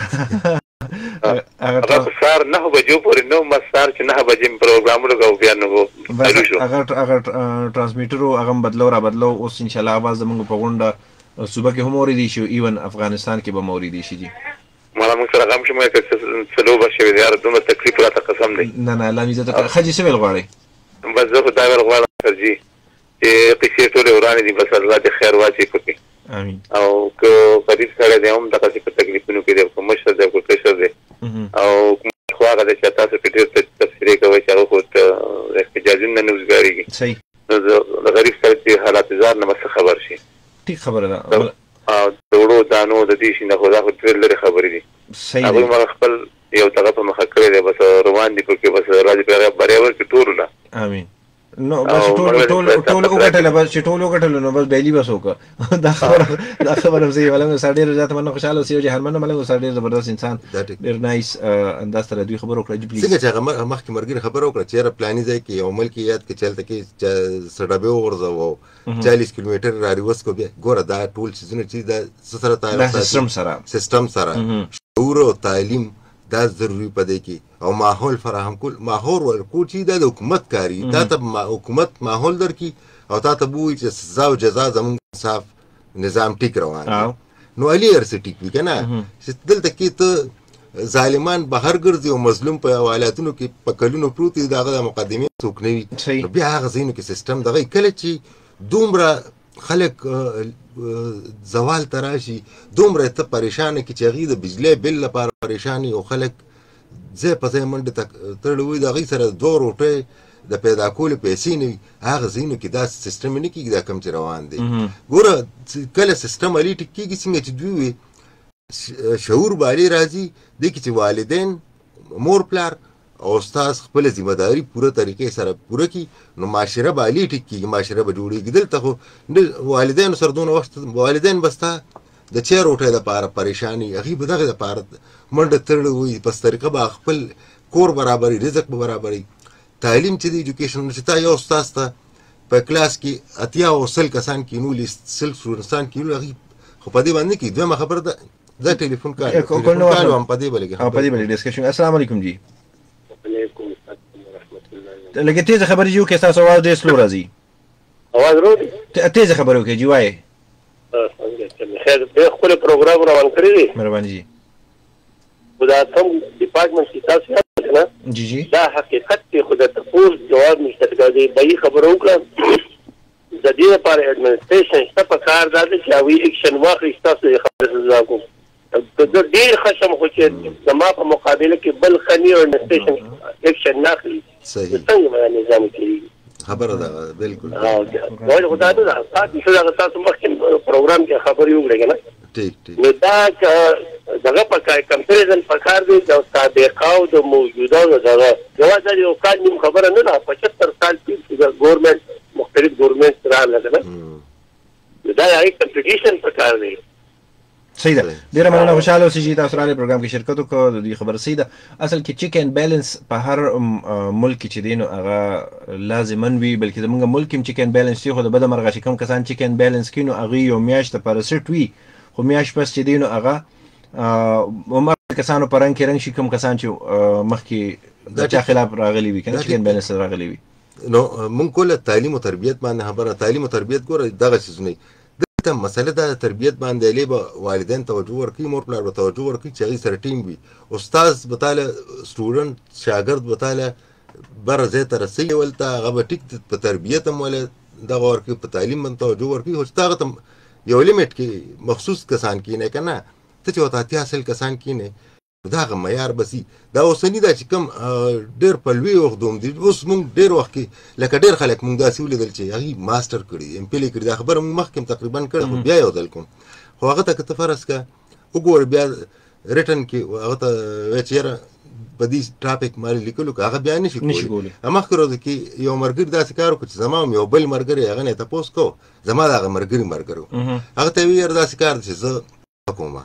Speaker 4: هغه سار 9 بجو پورې نو ما سار چې 9 بجې پروګرام لګاو بیا نو چلو شو.
Speaker 1: هغه ترانسمیټر هغه بدلو را بدلو اوس ان شاء الله आवाज زموږ په غونډه صوبه کې هم اوریدي شو ایون افغانستان کې به موریدي شي جی.
Speaker 4: مالا موږ سره غم شمه چې سلو بشوي دی دومره تکلیف راته قسم دی.
Speaker 1: نه لا میزه ته خجی سویل غواړي
Speaker 4: بس زه خدای ول غواړم جی چې قصې ټول ورانه دي بس الله دې خیر واچي پکې
Speaker 1: امين.
Speaker 4: او که قریب سره دې هم دغه څه تکلیفونو کې دې کوم څه دې کوم څه دې او خو هغه چې تاسو په دې تفسیر کوي چې هغه خو احتجاج نه نوزګاریږي.
Speaker 1: صحیح.
Speaker 4: د غریب سره چې حالات زار نه مس خبر شي.
Speaker 1: ټیک خبره ده.
Speaker 4: او دوړو دانو د دې شي نه خو دا خو ډېر لري خبرې دي.
Speaker 1: صحیح.
Speaker 4: هغه ما خپل یو طرف مخ کړی دی بس روان دي پکې بس راځي په برابر کې ټول نه.
Speaker 1: امين. نو بس ټول وګټل بس ټول وګټل نو بس بیلی بس وکړه. دا خبره زه ولنګ سړی رضات منو خوشاله اوسې چې هرمنه ملنګ سړی زبردست انسان ډیر نایس انداز سره دوی خبرو کړه. پلیز
Speaker 2: څنګه چې هغه مخکې مرګ خبرو کړه چې را پلاني ځای کې یو ملک یاد کې چلته کې سړابه ورځو 40 کیلومتر را ریوس کو بیا ګوره دا ټول چیزونه چې دا سره تعلق سیستم سره شعور او تعلیم دا ضروري پدې کې او ماحول فراهم کول ماحول ورکو چې د حکومت کاری دا ته حکومت ماحول درکې او تا ته بوي چې سزا او جزا زموږ صاف نظام ټیک روان نو علي ارسه ټیک وي کنه چې دلته کې ته ظالمان بهر ګرځي او مظلوم په حالاتونو کې په کلونو پروت دي دغه مقدمه څوک نه وي. بیا هغه ځینو کې سیستم دغه کله چې دومره خلک زوال تراشي دومره ته پریشان کی چې غي د بجلی بل لپاره پریشان او خلک زه په ځای منډه تړلوي د غي سره دوه روټه د پیدا کول پیسې نه هغه زینو کې دا سیستم نه کیږي دا کم چې روان دي. ګوره کله سیستم علي ټکیږي څنګه چې دوی شعور باندې راځي د کې چې والدین مور پلار او استاد خپل ذمہ داری پوره طریقې سره پوره کی نو معاشره به علي ټکیږي معاشره به جوړیږي. دلته خو والدین سره دونه وخت والدین بستا د چیر روټه لپاره پریشانی هغه به دغه لپاره منډه تړلوي پس طریقه به خپل کور برابرۍ رزق به برابرۍ تعلیم چې د ایجوکیشن چې تا یو استاد ته په کلاس کې اتیا او سل کسان کې نو لیست سل سورستان کې نو هغه خو په دې باندې کې دوه خبره ده دا ټلیفون کار هم په دې بلګي
Speaker 1: ډسکشن. السلام علیکم جی.
Speaker 5: علیکم السلام ورحمۃ اللہ.
Speaker 1: لکه تیز خبرې یو کې تاسو आवाज ډېر سلو راځي.
Speaker 5: आवाज ورو
Speaker 1: تیز خبرې وکړئ جی وای.
Speaker 5: خیر به خپل پروګرام روان کړی دی.
Speaker 1: مهرباني جی.
Speaker 5: خدا کوم ډپارټمنټ کې تاسو یاد نه
Speaker 1: جی جی
Speaker 5: دا حقیقت کې خدا تفوز جواب نشته کېږي به خبرو کړم د دې لپاره ایڈمنسټریشن څه په کار ده چې اوی اکشن واخلي تاسو خبره زده کوم د ډیر خشم خو چې زما په مقابله کې بل خني او ایڈمنسټریشن اکشن نه اخلي
Speaker 2: صحیح
Speaker 5: څنګه نظام کېږي
Speaker 2: خبره ده بالکل
Speaker 5: دا خدا ته تاسو څنګه تاسو مخکې پروګرام کې خبرې وکړئ نه
Speaker 2: ټیک
Speaker 5: نو دا دغه په کمپیریزن په کار دی د سابقه او د موجوده دغه جواز یو کال نیم خبره نه ده 75 سال کې ګورنمنت مختلف ګورنمنت راغله نه دا یو کمپټیشن په کار دی.
Speaker 1: صحیح ده. ډیره مننه خوشاله اوسئ چې تاسو راغلي پروګرام کې شرکت وکړو د دې خبره صحیح ده. اصل کې چیک اینڈ بیلنس په هر ملک کې چې دی نو هغه لازمن وي بلکې زمونږ ملک کې چیک اینڈ بیلنس دی خو د بده مرغه چې کوم کسان چیک اینڈ بیلنس کوي نو هغه یو میاشت لپاره سټ وي خو میاشت پس چې دی نو هغه عمر کسانو په رنګ کې رنګ شي کوم کسان چې مخکې د چا خلاف راغلي وي کنه چیک اینڈ بیلنس راغلي وي.
Speaker 2: نو مونږ کوله تعلیم او تربیت باندې خبره تعلیم او تربیت ګوره دغه څه نه دلته مسله د تربیت باندې لې والدین توجه ورکړي مور پلار توجه ورکړي چې هغه سره ټیم وي استاد بتاله سټوډنټ شاګرد بتاله برزه تر رسي ولته هغه ټیک په تربیت هم ول دغه ورکړي په تعلیم باندې توجه ورکړي او تاغه یو لیمټ کې مخصوص کسان کې نه کنه ته چې وتا اتیا اصل کسان کې نه دا معیار بسی دا اوسنی دا چې کوم ډېر په لوی وخت دوم دي اوس مونږ ډېر وخت کې لکه ډېر خلک مونږ داسې ولیدل چې هغه ماستر کړي ام پی لیکري دا خبره مونږ مخکې تقریبا کړه بیا یو دل کوم خو هغه ته کته فرض کا وګور بیا ریټن کې هغه ته وچیر په دې ټاپک باندې لیکلو که هغه بیا نشي کولی. مخکې ورځ کې یو ملګري داسې کار وکړو چې زما هم یو بل ملګری هغه نه تپوس کو زما د هغه ملګري هغه ته ویې یاره داسې کار دی چې زه کوم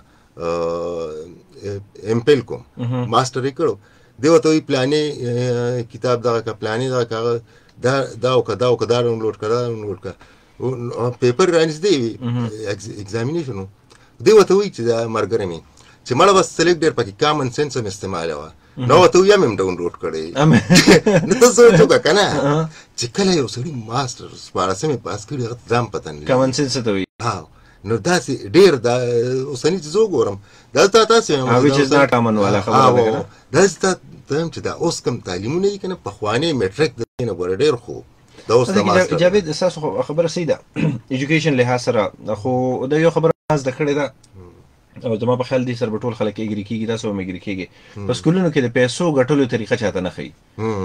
Speaker 2: امپل کوم ماسټر یې کړو دی ورته وایي پلانې کتاب دغه که پلانې دغه که هغه دا وکړه دا وکړه دا ډاونلوډ کړه دا ډاونلوډ کړه پیپر رانږدې وي ایګزامینیشن و دی ورته وایي چې دا ملګری مې چې مړه بس سلیکټ ډېر پکې کامن سینس هم استعمالوه نو ورته وایي هم ډاونلوډ کړی نو ته سوچ وکړه که نه چې کله یو سړي ماسټر شپاړسم یې پاس کړي هغه ته ځان پته نه
Speaker 1: کامن سینس ته وایي
Speaker 2: نو داسې ډېر دا اوسني چې زه وګورم دا تاسې داسې ته هم چې دا اوس کوم تعلیمونه دي که نه پخواني میټریک د دې نه ګوره ډېر خو دا اوس د ماسټر
Speaker 1: جاوید ستاسو خبره صحیح ده ایجوکیشن لحاظ سره خو دا یو خبره زده کړې ده او زما په خیال دې سره به ټول خلک اګري کېږي تاسو هم اګري کېږي په سکولونو کې د پیسو ګټلو طریقه چاته نه ښیي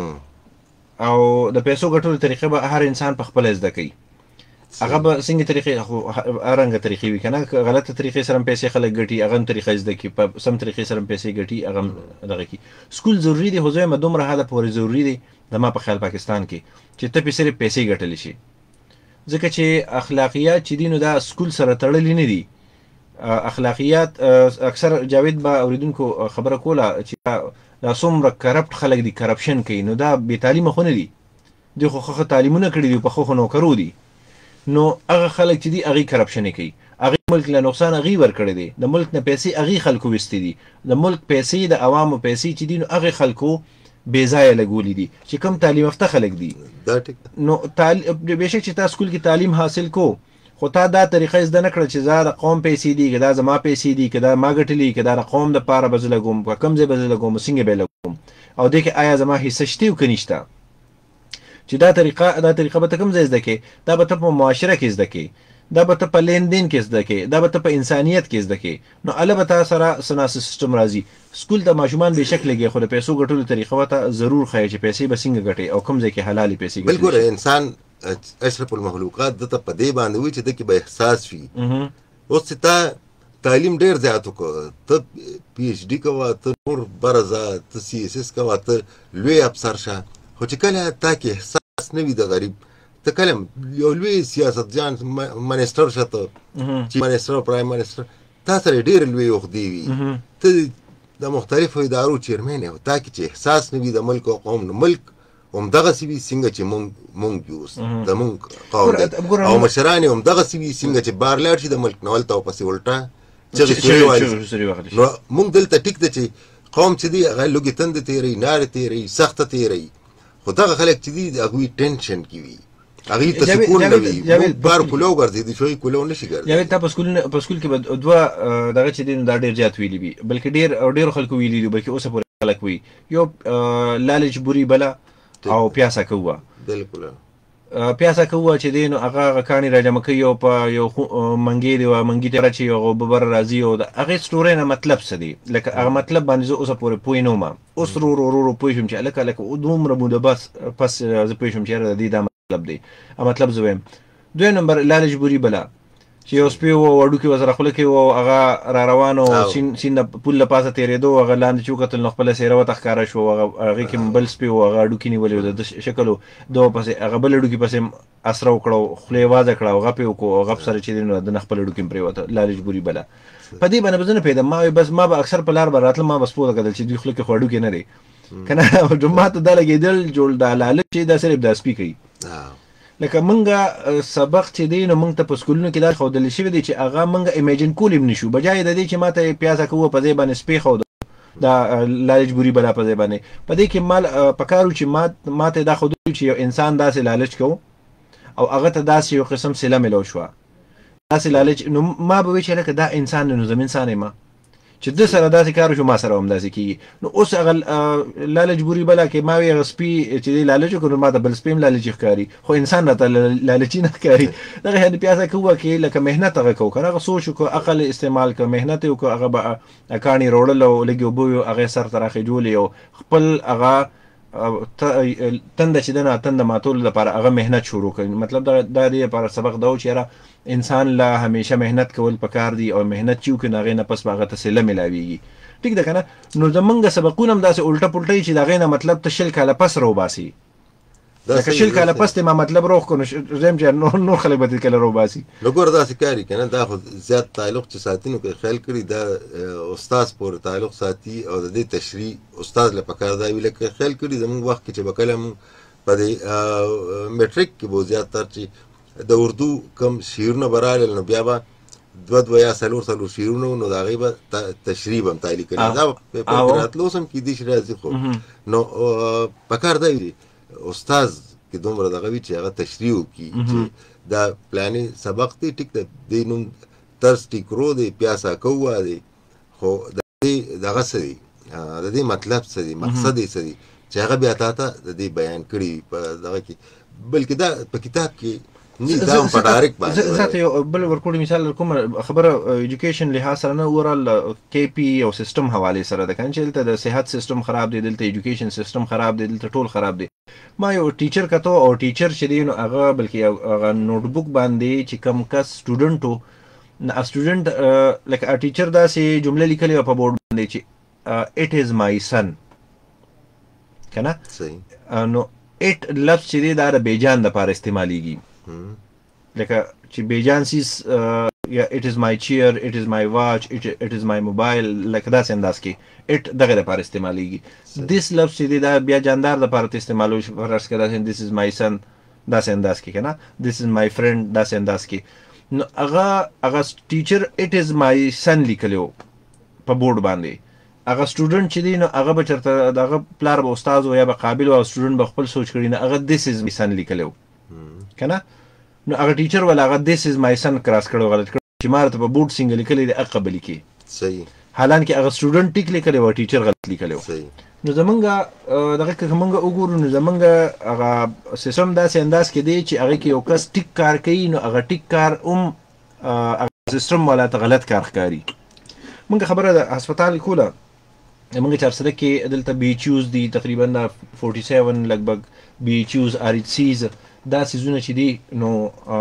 Speaker 1: او د پیسو ګټلو طریقه به هر انسان په خپله زده کوي هغه به څنګه طریقې خو هررنګه طریقې وي که نه غلطه طریقې سره هم پیسې خلک ګټي هغه هم طریقه زده کړي په سم طریقې سره هم پیسې ګټي هغه هم دغه کړي سکول ضروري دی خو زه وایم دومره حده پورې ضروري دی زما په خیال پاکستان کې چې ته پې صرف پیسې ګټلی شي ځکه چې اخلاقیات چې دي نو دا سکول سره تړلي نه دي اخلاقیات اکثر جاوید به اوریدونکو خبره کوله چې دا څومره کرپټ خلک دي کرپشن کوي نو دا بې تعلیمه خو نه دي دوی خو ښه تعلیمونه کړي دي په ښه نوکرو دي نو هغه خلک چې دي هغې کرپشن یې کوي هغې ملک له نقصان هغې ورکړی دی د ملک نه پیسې هغې خلکو ویستې دي د ملک پیسې د عوامو پیسې چې دي نو هغې خلکو بې ځایه لګولي دي چې کم تعلیم یافته خلک دي نو بېشک چې تا سکول کې تعلیم حاصل کو خو تا دا طریقه زده نه کړه چې دا د قوم پیسې دي که دا زما پیسې دي که دا ما ګټلي که دا د قوم دپاره به زه لګوم په کوم ځای به زه لګوم څنګه به یې لګوم او دې کې آیا زما حصه شته او که نشته چې دا طریقه به ته کوم ځای زده کې دا به ته په معاشره کې زده کې دا به ته په لیندین کې زده کې دا به ته په انسانیت کې زده کې نو هله به تا سره سناسي سیسټم راځي سکول ته ماشومان بېشک لګي خو د پیسو ګټلو طریقه به ته ضرور ښایي چې پیسې به څنګه ګټې او کوم ځای کې حلالې پیسې ګټې
Speaker 2: بلکل انسان اشرف المخلوقات دته په دې باندې وي چې د کې به احساس وي اوس چې تا تعلیم ډېر زیات وکړه ته پی ایچ ډي کوه ته نور برزه ته سی ایس ایس کوه ته لوی افسر شه خو چې کله تا کې احساس نه وي د غریب ته کله یو لوی سیاستجان منسټر شه ته چیف منسټر او پرایم منسټر تا سره ډېرې لوی عهدې وي ته د مختلفو ادارو چیرمن یې تا کې چې احساس نه وي د ملک او قوم نه ملک همدغسې وي څنګه چې مونږ یو اوس زمونږ قوم دی او مشران یې همدغسې وي څنګه چې بار لاړ شي د ملک نه هلته ورپسې الټا چغې سورې والي نو مونږ دلته ټیک ده چې قوم چې دی هغه لږې تندې تېروي نارې تېروي سخته تېروي خو دغه خلک چې دي هغوی ټینشن کې وي هغوی ته سکون نه وي مونږ بار کولو ګرځېدي شوی کولو نه شي ګرځېدی
Speaker 1: جاوید تا په سکول کې به دوه دغه چې دی نو دا ډېر زیات ویلي وي بلکې ډېرو خلکو ویلي دي بلکې اوسه پورې خلک وي یو لالچ بوري بله او پیاسه کوه
Speaker 2: بلکل
Speaker 1: پیاسه کوه چې دی نو هغه کاڼي راجمع کوي او په یو منګې دی منګي ته راچي یو ببر راځي او د هغې سټورۍ نه مطلب څه دی لکه هغه مطلب باندې زه اوسه پورې پوه نه وم اوس ورو پوه شوم چې هلکه دومره موده پس زه پوه شوم چې یاره د دې دا مطلب دی مطلب زه وایم دویم نمبر لالچ بوري بله چې یو سپی و وړوکي ورسره خوله کې و هغه را روان و سیند د پول له پاسه تېرېدو هغه لاندې چې وکتل نو خپله څېره ورته ښکاره شو هغې کې بل سپی و هغه هډوکي نیولي و د ده شکل و ده ورپسې هغه بل هډوکي پسې اسره وکړه خوله یې وازه کړه او غپ یې وکړو او غپ سره چې دی نو د نه خپل هډوکي هم پرېوته لالچ بوري بله په دې باندې به زه نه پوهېدم ما وایي بس ما به اکثر په لار به راتلم ما بس پوه کتل چې دوی خوله کې خو هډوکي نه دی که نه ما ته دا لګېدل جوړ دا لالچ چې دا صرف دا سپي کوي لکه مونږه سبق چې دی نو مونږ ته په سکولونو کې دا ښودلی شوي دی چې هغه مونږه ایمیجن کولی هم نه شو بجای د دې چې ما ته پیاسه کوه په ځای باندې سپی ښوده دا لالچ بوري بلا په ځای باندې په دې کې په کار و چې ما ته دا ښودلي چې یو انسان داسې لالچ کوو او هغه ته داسې یو قسم صله میلو شوه داسې لالچ نو ما به وایي چې لکه دا انسان دی نو زه انسان یم چې ده سره داسې کار وشو ما سره هم داسې کېږي نو اوس هغه لالچ بوري بله کې ما وایي هغه سپي چې دی لالچ وکړو ما ته بل سپي هم لالچي ښکاري خو انسان راته لالچي نه ښکاري دغه شان پیاسه کوه کې لکه محنت هغه کوو که نه هغه سوچ وکړو عقل استعمال کړه محنت یې وکړو هغه به کاڼي روړل او لږې اوبه وي هغې سر ته راخېجولې او خپل هغه تنده چې ده نه تنده ماتولو لپاره هغه محنت شروع کوي مطلب دا دې لپاره سبق دا و چې یاره انسان له همیشه محنت کول پکار دي او محنت چې وکړي نو هغې نه پس به هغه ته صله میلاویږي ټیک ده کنه. نو زمونږ سبقونه هم داسې الټه پلټه چې د هغې نه مطلب ته 20 کاله پس روباسي، لکه 20 کاله پس ته ما مطلب روغ کو نو زم چې نور خلک به دې کله روباسي.
Speaker 2: نو ګوره داسې کاري کنه دا خو زیات تعلق چې ساتي نو که خیال کړي دا استاد پورې تعلق ساتي او د دې تشریح استاد له پکار دا وی لکه خیال کړي زموږ وخت کې چې به کله موږ په دې میټریک کې به زیاتتر چې د اردو کم شعرونه به راغلل نو بیا به 2 یا 3 شعرونه نو د هغې به تشریح به هم تالي کړي دا په راتلو اوس هم کیدای شي راځي خو نو پکار دا وي استاد کې دومره دغه وي چې هغه تشریح وکړي چې دا پلانې سبق دی ټیک ده دې نوم ترس ټیکرو دی پیاسا کوه دی خو د دې دغه څه دی د دې مطلب څه دی مقصد یې څه دی چې هغه بیا تا ته د دې بیان کړي په دغه کې بلکې دا په کتاب کې نه دا په ډایرکټ باندې
Speaker 1: ذات یو بل ورکوړی مثال کوم خبره ایجوکیشن لحاظ سره نه اورال کې پی او سیستم حواله سره د کنه چې د صحت سیستم خراب دی دلته ایجوکیشن سیستم خراب دی دلته ټول خراب دی. ما یو ټیچر کته او ټیچر چې دی نو هغه بلکې هغه نوٹ بک باندې چې کم کس سټوډنټو نه سټوډنټ لکه ټیچر دا سي جمله لیکلې په بورډ باندې چې اټ از مای سن کنه صحیح نو اټ لفظ چې دی دا بیجان د لپاره استعماليږي لکه چې بیجان سیس یا اټ از مای چیر اټ از مای واچ اټ از مای موبایل لکه داسې انداز کې اټ دغه لپاره استعماليږي. دیس لفظ چې دی دا بیا جاندار د لپاره استعمالوي فرض کړه دیس از مای سن داسې انداز کې کنه دیس از مای فرند داسې انداز کې نو هغه ټیچر اټ از مای سن لیکلو په بورډ باندې هغه سټوډنټ چې دی نو هغه به چرته دغه پلار به استاد او یا به قابل او سټوډنټ به خپل سوچ کړي نه هغه دیس از مای سن لیکلو کنه نو هغه ټیچر ولا هغه دیس از مای سن کراس کړو غلط کړو چې مارته په بورډ څنګه لیکلې د عقبل کې
Speaker 2: صحیح
Speaker 1: حالانکه هغه سټوډنټ ټیک لیکلی او ټیچر غلط لیکلی
Speaker 2: صحیح.
Speaker 1: نو زمونږ دغه که موږ وګورو نو زمونږ هغه سیستم داسې انداز کې دی چې هغه کې یو کس ټیک کار کوي نو هغه ټیک کار هغه سیستم والا ته غلط کار ښکاري. موږ خبره د هسپتال کوله موږ چارسده کې دلته بی ایچ یوز دي تقریبا 47 لګبګ بی ایچ یوز آر ایچ سیز دا سیزونه چې دي نو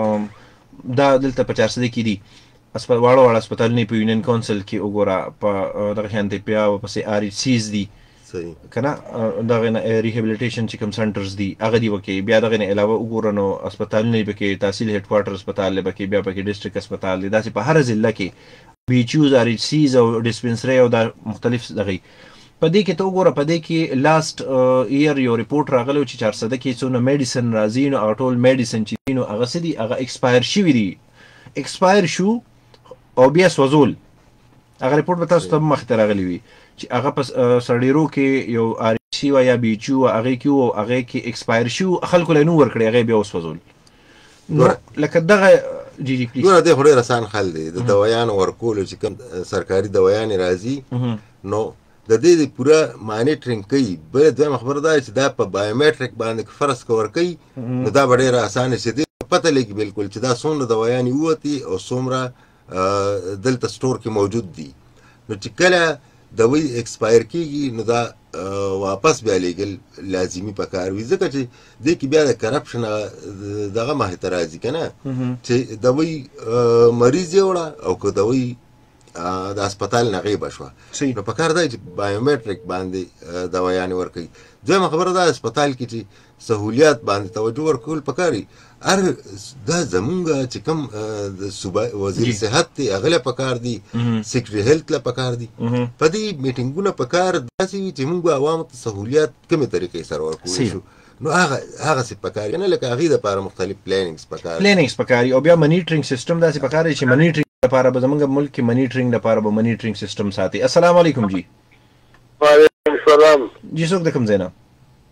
Speaker 1: دا دلته په چارسده کې دي واړه هسپتالونه په یونین کونسل کې وګوره په دغه شانتي بیا پسې آر ایچ سیز دي
Speaker 2: صحیح
Speaker 1: کنه دغه نه ریهابلیټیشن چې کوم سنټرز دي هغه دی وکي بیا دغه نه علاوه وګوره نو هسپتالونه به کې تحصیل هډ کوارټر هسپتال به کې بیا په کې ډیسټریکټ هسپتال دي داسې په هر ضلع کې بی ایچ یوز آر ایچ سیز او ډیسپنسری او دا مختلف دغه په دې کې ته وګوره په دې کې لاست ایئر یو ریپورت راغلی چې 400 کې څونه میډیسن راځي نو ټول میډیسن چې نو هغه سدي هغه ایکسپایر شوی دي ایکسپایر شو او بیا سوزول هغه ریپورت به تاسو ته مخ ته راغلی وي چې هغه په سړیرو کې یو آر سی و یا بی ایچ یو هغه کې او هغه کې ایکسپایر شو خلکو له نو ورکړي هغه بیا وسوزول نو لکه دغه جی جی پلیز
Speaker 2: نو د خوري رسان خل دي د دوايان ورکول چې کوم سرکاري دوايان راځي نو د دې پورا مانیټرینګ کوي بل دوه خبر ده چې دا په بایومټریک باندې فرض کور کوي نو دا ډېر اسانه شي پته لګي بالکل چې دا څومره دوايان ووتي او څومره دلته سٹور کې موجود دي نو چې کله دوی ایکسپایر کیږي نو دا واپس بیا لګل لازمي پکار وي ځکه چې د کې بیا د کرپشن دغه مه اعتراض کنه چې دوی مریض وړه او که دوی د هسپتال نه غیب شو نو پکار دی چې بایومټریک باندې دوايان ورکړي. دویمه خبره ده هسپتال کې چې سہولیات باندې توجه ورکول پکاري ار دا زمونږ چې کوم د صوبای وزیر صحت دی هغه له پکار دی سیکریټری هیلث له پکار دی په دې میټینګونو پکار داسې چې موږ عوامو ته سہولیات کومه طریقې سره ورکول شو نو هغه څه پکاري نه لکه هغه د لپاره مختلف پلانینګز پکاري
Speaker 1: او بیا منیټرینګ سیستم داسې پکاري چې منیټرینګ لپاره به زمونږ ملک کې منیټرینګ لپاره به منیټرینګ سیستم ساتي. السلام علیکم جی.
Speaker 5: وعلیکم السلام
Speaker 1: جی څوک د کوم ځای نه؟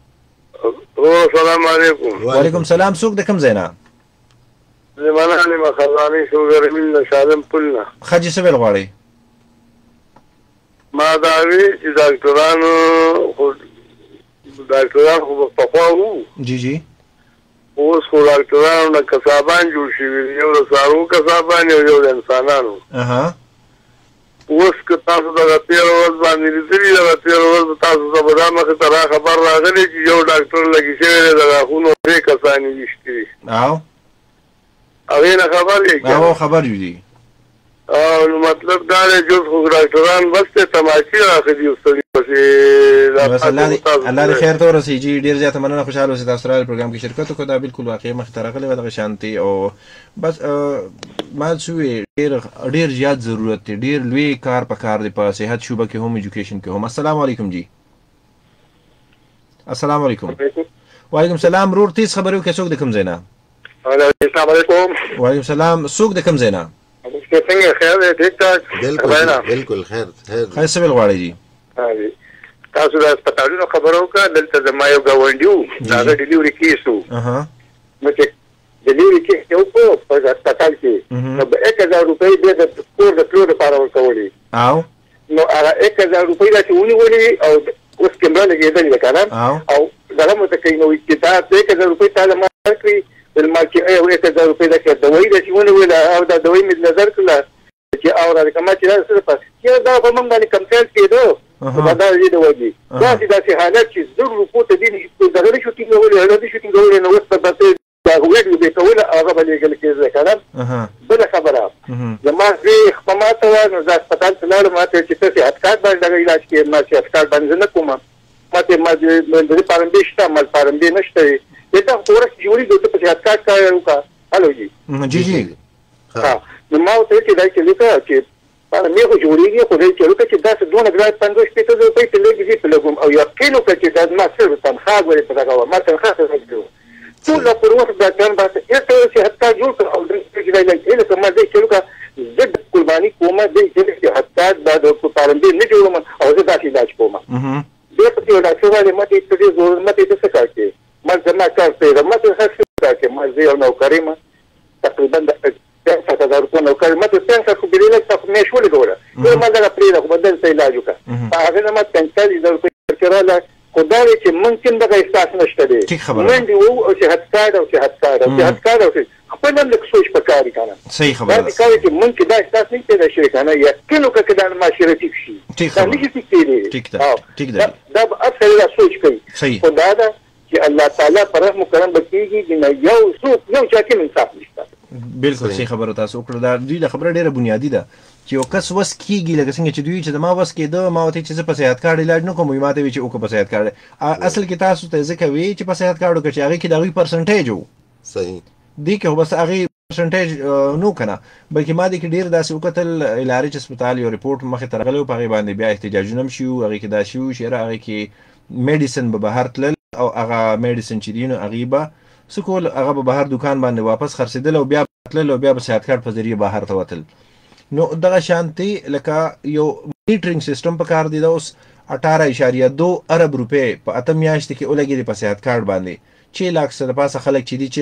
Speaker 5: السلام علیکم.
Speaker 1: وعلیکم السلام څوک د کوم ځای نه؟
Speaker 5: زمانه علي خزاني شوګر من شالم پلنا
Speaker 1: خاجي سبل غواړي
Speaker 5: ما دا وی چې ډاکټران خو په خواو جی جی اوس خو ډاکټرانو نه کسابان جوړ شوي یو د سارو کسابان یو د انسانانو اوس که تاسو دغه 13 ورځ باندې لیدلي دغه 13 ورځ تاسو ته به دا مخې ته را خبر راغلی چې یو ډاکټر لګي شوی دی د غاښونو 3 کسان یې ویشتي دي هغې نه خبر یې
Speaker 1: خبر یو دي
Speaker 5: او مطلب دا دی جز خو ډاکټران بس ته تماشې راخدي سړي پسې
Speaker 1: بس الله دې خیر ته ورسېږي جی ډېر زیاته مننه خوشحاله اوسئ تاسو سره پروګرام کې شرکت وکړو دا بالکل واقعي مخې ته راغلی وه دغه شانتې او بس ما څه وویل ډېر زیات ضرورت دی ډېر لوی کار په کار دی په صحت شعبه کې هم ایجوکیشن کې هم السلام علیکم جی السلام علیکم وعلیکم السلام رور تیز خبرې وکړئ څوک د کوم ځای نه
Speaker 5: السلام علیکم
Speaker 1: وعلیکم السلام څوک د کوم ځای نه
Speaker 5: څنګه خیر دی ټیک ټاک
Speaker 2: بالکل خیر
Speaker 1: خیر څه ویل غواړئ جی
Speaker 5: تاسو د هسپتالونو خبره وکړه دلته زما یو ګاونډي وو د هغه ډیلیوري کیس وو نو چې ډیلیوري کیس یې وکړو په هسپتال کې نو 1000 روپۍ بیا د کور د تلو دپاره ورکولې نو هغه 1000 روپۍ داسې ونیولې او اوس کیمره لګېدلې ده که نه او دغه مو ته کوي نو چې دا 1000 روپۍ تا له ما ورکړي ما چې 1000 روپۍ داسې دوایي داسې ونیوله او دا دوایي مې نظر کړله چې اورا کما چې دا څه پس چې دا په موږ باندې کمپیل کېدو دا دې د وږي داسې حالت چې زر روپو ته دي دغه شوټینګ ولې هغه شوټینګ ولې نو وسته به دا ویډیو به کوله هغه به لګل کېږي کنه بل خبره زما زه خپماته نو دا هسپتال ته لاړم ماته چې څه صحت کارت باندې دغه علاج کې ما صحت کارت باندې نه کوم ماته ما د پارندې شته مال پارندې نشته دا خورس جوړي د صحت کارت کارو کا الو جی
Speaker 1: جی
Speaker 5: ها نو ما ته چې دا چې لیکه چې مې خو جوړېږي خو دې چې لکه چې داسې دونه ګراد 50 پیسې روپۍ ته لګي په لګوم او یقینو که چې دا ما صرف تنخواه غواړي په دغه ما تنخواه څه کوي ټول پر وخت دا ځان باسه یته چې حتی جوړ کړ او دې چې دا لګي له کومه دې چې لکه زد قرباني کومه دې چې حتی دا د پارندې نه جوړم او زه داسې علاج کوم دې په دې ډاکټر باندې ماته دې زور ماته څه کوي ما زما کار ته ماته څه کوي ما زه نو کریم تقریبا 5000 روپۍ نو کړ مته څنګه خو بلی لک تاسو مې شولې کوله نو ما دا پرې دا بدل څه علاج وکړ هغه نه ما 45000 روپۍ ورکړل خدای چې ممکن دغه احساس نشته دی من دی او چې هڅکار او چې هڅکار او خپل لک سوچ پکاري کنه
Speaker 1: صحیح خبره
Speaker 5: دا کاری چې ممکن دا احساس نه پیدا شي کنه یقینو که دا معاشره ټیک شي دا نشي ټیک دی دا اصل لا سوچ کوي خدای دا چې الله تعالی پر رحم کرم بکیږي چې یو څوک یو چا کې انصاف نشته
Speaker 1: بالکل صحیح خبره تاسو وکړه دا دوی د خبره ډیره بنیادی ده چې یو کس وس کیږي لکه څنګه چې دوی چې ما وس کېده ما وته چې په صحت کارت علاج نه کوم ما ته وی چې او په صحت کارت اصل کې تاسو ته ځکه وی چې په صحت کارت کې هغه کې دغه پرسنټیج وو
Speaker 2: صحیح
Speaker 1: دی که بس هغه پرسنټیج نو کنه بلکې ما دې کې ډیر داسې وکتل الارچ هسپتال یو ریپورت مخه ترغلو په غي باندې بیا احتجاجونه شو هغه کې دا شو چې هغه کې میډیسن به بهر تل او هغه میډیسن چې دینو هغه به سکول هغه به بهر دکان باندې واپس خرڅیدل او بیا تلل او بیا په صحت کارت په ذریعہ بهر ته وتل نو دغه شانتي لکه یو میټرینګ سیستم په کار دی دا اوس 18.2 ارب روپے په اته میاشت کې ولګي په صحت کارت باندې 6 लाख سره پاسه خلک چې دي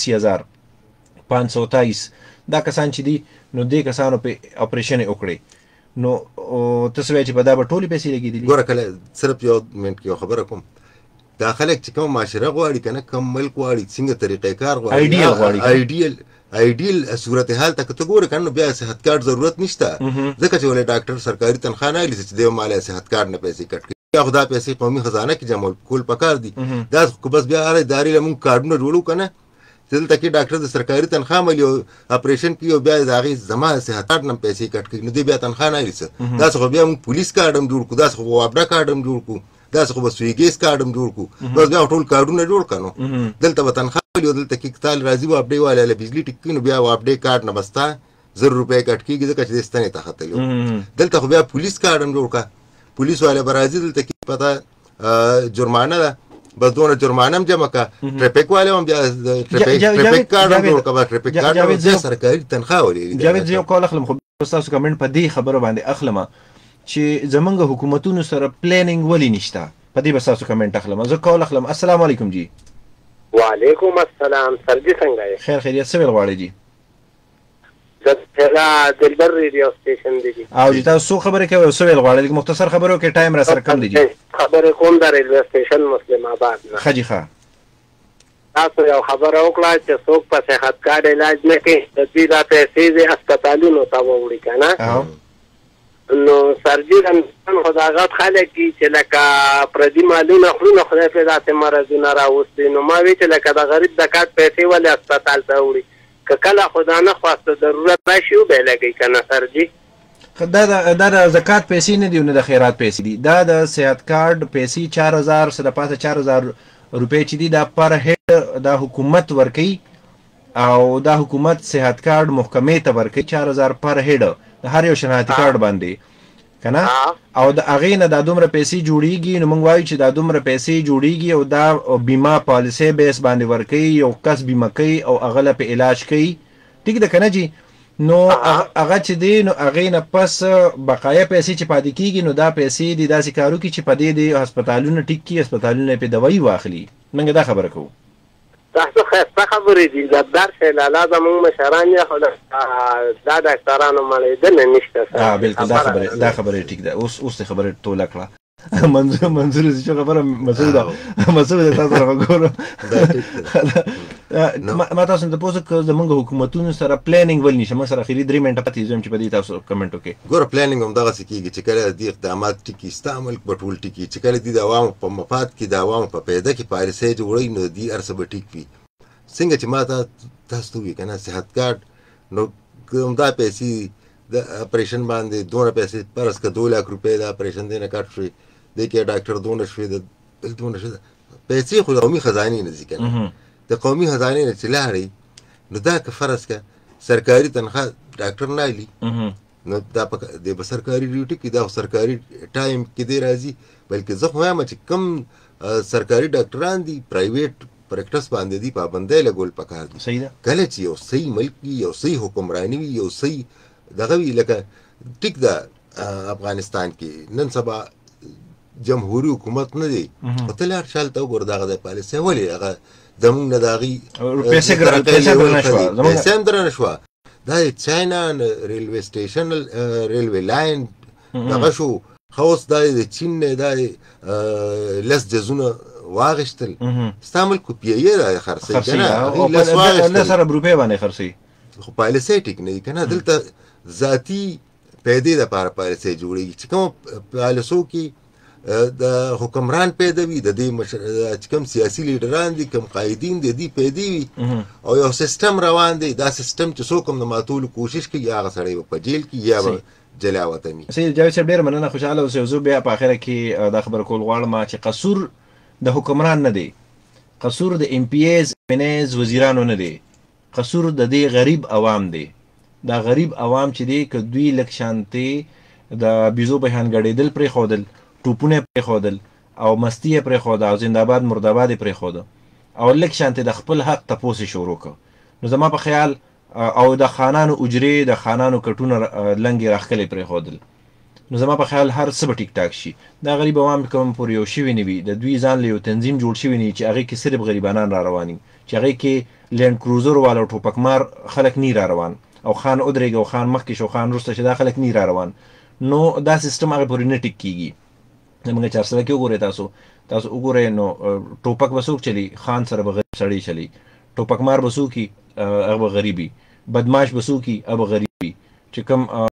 Speaker 1: 6,89,523 دا کسان چې دي نو دې کسانو په اپریشن وکړي نو تاسو وایئ چې په دا به ټولې پیسې لګېدلي
Speaker 2: ګوره کله صرف یو منټ کې خبره کوم دا خلک چې کوم معاشره غواړي کنه کوم ملک غواړي څنګه طریقې کار غواړي آیډیل صورتحال ته ته ګوره کنه بیا صحت کارت ضرورت نشته ځکه چې ولې ډاکټر سرکاري تنخواه نه لري چې د مال صحت کارت نه پیسې کټ کړي یا خدا پیسې قومي خزانه کې جمع کول پکار دي دا خو بس بیا هر ادارې لمون کارډونه جوړو کنه دلته کې ډاکټر د سرکاري تنخواه ملي اپریشن کوي او بیا د هغې زما صحت کارت نه پیسې کټ کړي نو دی بیا تنخواه نه لري داسې خو بیا موږ پولیس کارډ هم جوړ کړو داسې خو وابډا کارډ هم جوړ کړو داسې خو به سویګیس کارډ هم جوړ کړو بس بیا ټول کارډونه جوړ کړو دلته به تنخواه ملي او دلته کې کتال راځي وابډې والا له بجلي ټیک نو بیا وابډې کارډ نه بستا 1000 روپۍ کټ کېږي ځکه چې د ستنې ته ختلو دلته خو بیا پولیس کارډ هم جوړ کړه پولیس والا به راځي دلته کې پته جرمانه ده بس دونه جرمانه هم جمع کړه ټریفک والا هم بیا ټریفک کارډ هم جوړ کړه ټریفک کارډ هم سرکاري تنخواه ولري
Speaker 1: جاوید زه یو کال اخلم خو تاسو کمنټ په دې خبره باندې اخلم چې زمونږ حکومتونو سره پلانینګ ولې نشته په دې بس تاسو کمنټ اخلم زه کال اخلم السلام علیکم جی
Speaker 5: وعلیکم السلام سرجی څنګه یې
Speaker 1: خیر خیریت څه ویل غواړئ جی
Speaker 5: دا دلبر ریډیو سټیشن دی
Speaker 1: او جی تاسو خبرې کوئ څه ویل غواړئ مختصر خبرو کې ټایم را سره کم دی جی
Speaker 5: خبرې کوم د ریلوے سټیشن مسلم آباد نه
Speaker 1: خجی ښه
Speaker 5: تاسو یو خبره وکړه چې څوک په صحت کارت علاج نه کوي د دې دا پیسې د هسپتالونو ته وړي که نه نو سرجي خو دا غټ خلک دي چې لکه پردي مالونه خوري نو خدای پرې داسې مرضونه راوستي نو ما وی چې لکه د غریب د کارت پیسې ولې هسپتال ته وړي که کله خو دا نه خواسته ضرورت راشي وبه لګوي که نه سر جي
Speaker 1: دا د زکات پیسې نه دي نه د خیرات پیسې دي دا د صحت کارډ پیسې 4000 سره پاسه 4000 روپۍ چې دي دا پر هډ دا حکومت ورکوي او دا حکومت صحت کارډ محکمې ته ورکوي 4000 پر هډ د هر یو شناختی کارډ باندې کنه او د هغې نه دا دومره پیسې جوړیږي نو موږ وایو چې دا دومره پیسې جوړیږي او دا بیمه پالیسۍ بیس باندې ورکوي یو کس بیمه کوي او هغه له په علاج کوي ټیک ده که نه جي نو هغه چې دی نو هغې نه پس بقایا پیسې چې پاتې کېږي نو دا پیسې دي داسې کار وکړي چې په دې د هسپتالونه ټیک کړي هسپتالونه یې پې دوایي واخلي موږ دا خبره کوو
Speaker 5: تاسو ښایسته خبرې دي ګدار صاحب لالا زموږ مشران یې خو دا ډاکټرانو مړېدنه نشته
Speaker 1: بلکل دا خبره ټیک ده اوس خبره ټوله کړه منظور چې خبره مسعود تاسو سره وګورم ما تاسو ته پوښتنه کوم زموږ حکومتونو سره پلانینګ ول نشي ما سره اخیری 3 منټه پاتې زم چې په دې تاسو کمنټ وکړئ
Speaker 2: ګوره پلانینګ هم دغه څه کېږي چې کله دې اقدامات ټکي استعمال په ټول ټکي چې کله دې د عوامو په مفاد کې د عوامو په پیدا کې پالیسۍ جوړوي نو دې هر څه به ټیک وي څنګه چې ما تاسو ته ووایي که نه صحت کارډ نو همدا پیسې د اپریشن باندې دومره پیسې فرض که 2 لک روپۍ د اپریشن دی نه کټ شوي دی کې ډاکټر دونه شوي د بل دونه شوي پیسې خو د قومي خزانې نه ځي که نه د قومي خزانې نه چې لاړئ نو دا که فرض که سرکاري تنخواه ډاکټر نه اخلي نو دا دی به سرکاري ډیوټي کې دا خو سرکاري ټایم کې دی راځي بلکې زه خو وایم چې کوم سرکاري ډاکټران دي پرایویټ پریکټس باندې دي پابندۍ لګول پکار دي
Speaker 1: صحیح ده
Speaker 2: کله چې یو صحیح ملک وي یو صحیح حکمراني وي یو صحیح دغه وي لکه ټیک ده افغانستان کې نن سبا جمهوري حکومت نه دی خو ته لاړ شالته وګوره دغه د پالیسۍ ولې هغه زموږ نه د هغې پیسې هم درنه شوه دا د چاینا ریلوې سټیشن ریلوې لاین دغه شو ښه اوس دا د چین نه دا 10 جزونه واغشتل ستا ملک خو پیایې راخرڅوي که نه
Speaker 1: 10 ارب روپۍ باندې خرڅوي
Speaker 2: خو پالیسۍ ټیک نه وي که نه دلته ذاتي پیدې دپاره پالیسۍ جوړېږي چې کوم پالیسو کې د حکمران پیدا وي د دې چې کوم سیاسي لیډران دي کوم قایدین دي دې پیدې وي او یو سیستم روان دی دا سیستم چې څوک هم د ماتولو کوشش کوي هغه سړی به په جیل کې یا به جلا وطن وي
Speaker 1: سید جاوید صاحب ډېره مننه خوشحاله اوسئ زه بیا په اخره کې دا خبره کول غواړم چې قصور د حکمران نه دی قصور د ایم پی ایز منیز وزیرانو نه دی قصور د دې غریب عوام دی دا غریب عوام چې دی که دوی لږ شانتې د بیزو په شان ګډېدل پرېښودل ټوپونه یې پرېښودل او مستي یې پرېښوده او زنده‌باد مرده‌باد یې پرېښوده او لږ شانتې د خپل حق تپوس یې شروع کړ نو زما په خیال او د خانانو اجرې د خانانو کټونه لنګې راښکلې پرېښودل نو زما په خیال هر څه به ټیک ټاک شي دا غریب عوام کوم پورې یو شوي نه وي د دوی ځان له یو تنظیم جوړ شوي نه وي چې هغې کې صرف غریبانان را روان وي چې هغې کې لینډ کروزر والا او ټوپکمار خلک نی را روان او خان ودرېږي او خان مخکې شو خان وروسته چې دا خلک نی را روان نو دا سیستم هغې پورې نه ټیک کېږي زموږ چارسده کې وګورئ تاسو وګورئ نو ټوپک به څوک چلي خان سره به غریب سړی چلي ټوپکمار به څوک وي هغه به غریب وي بدماش به څوک وي هغه به غریب وي چې کوم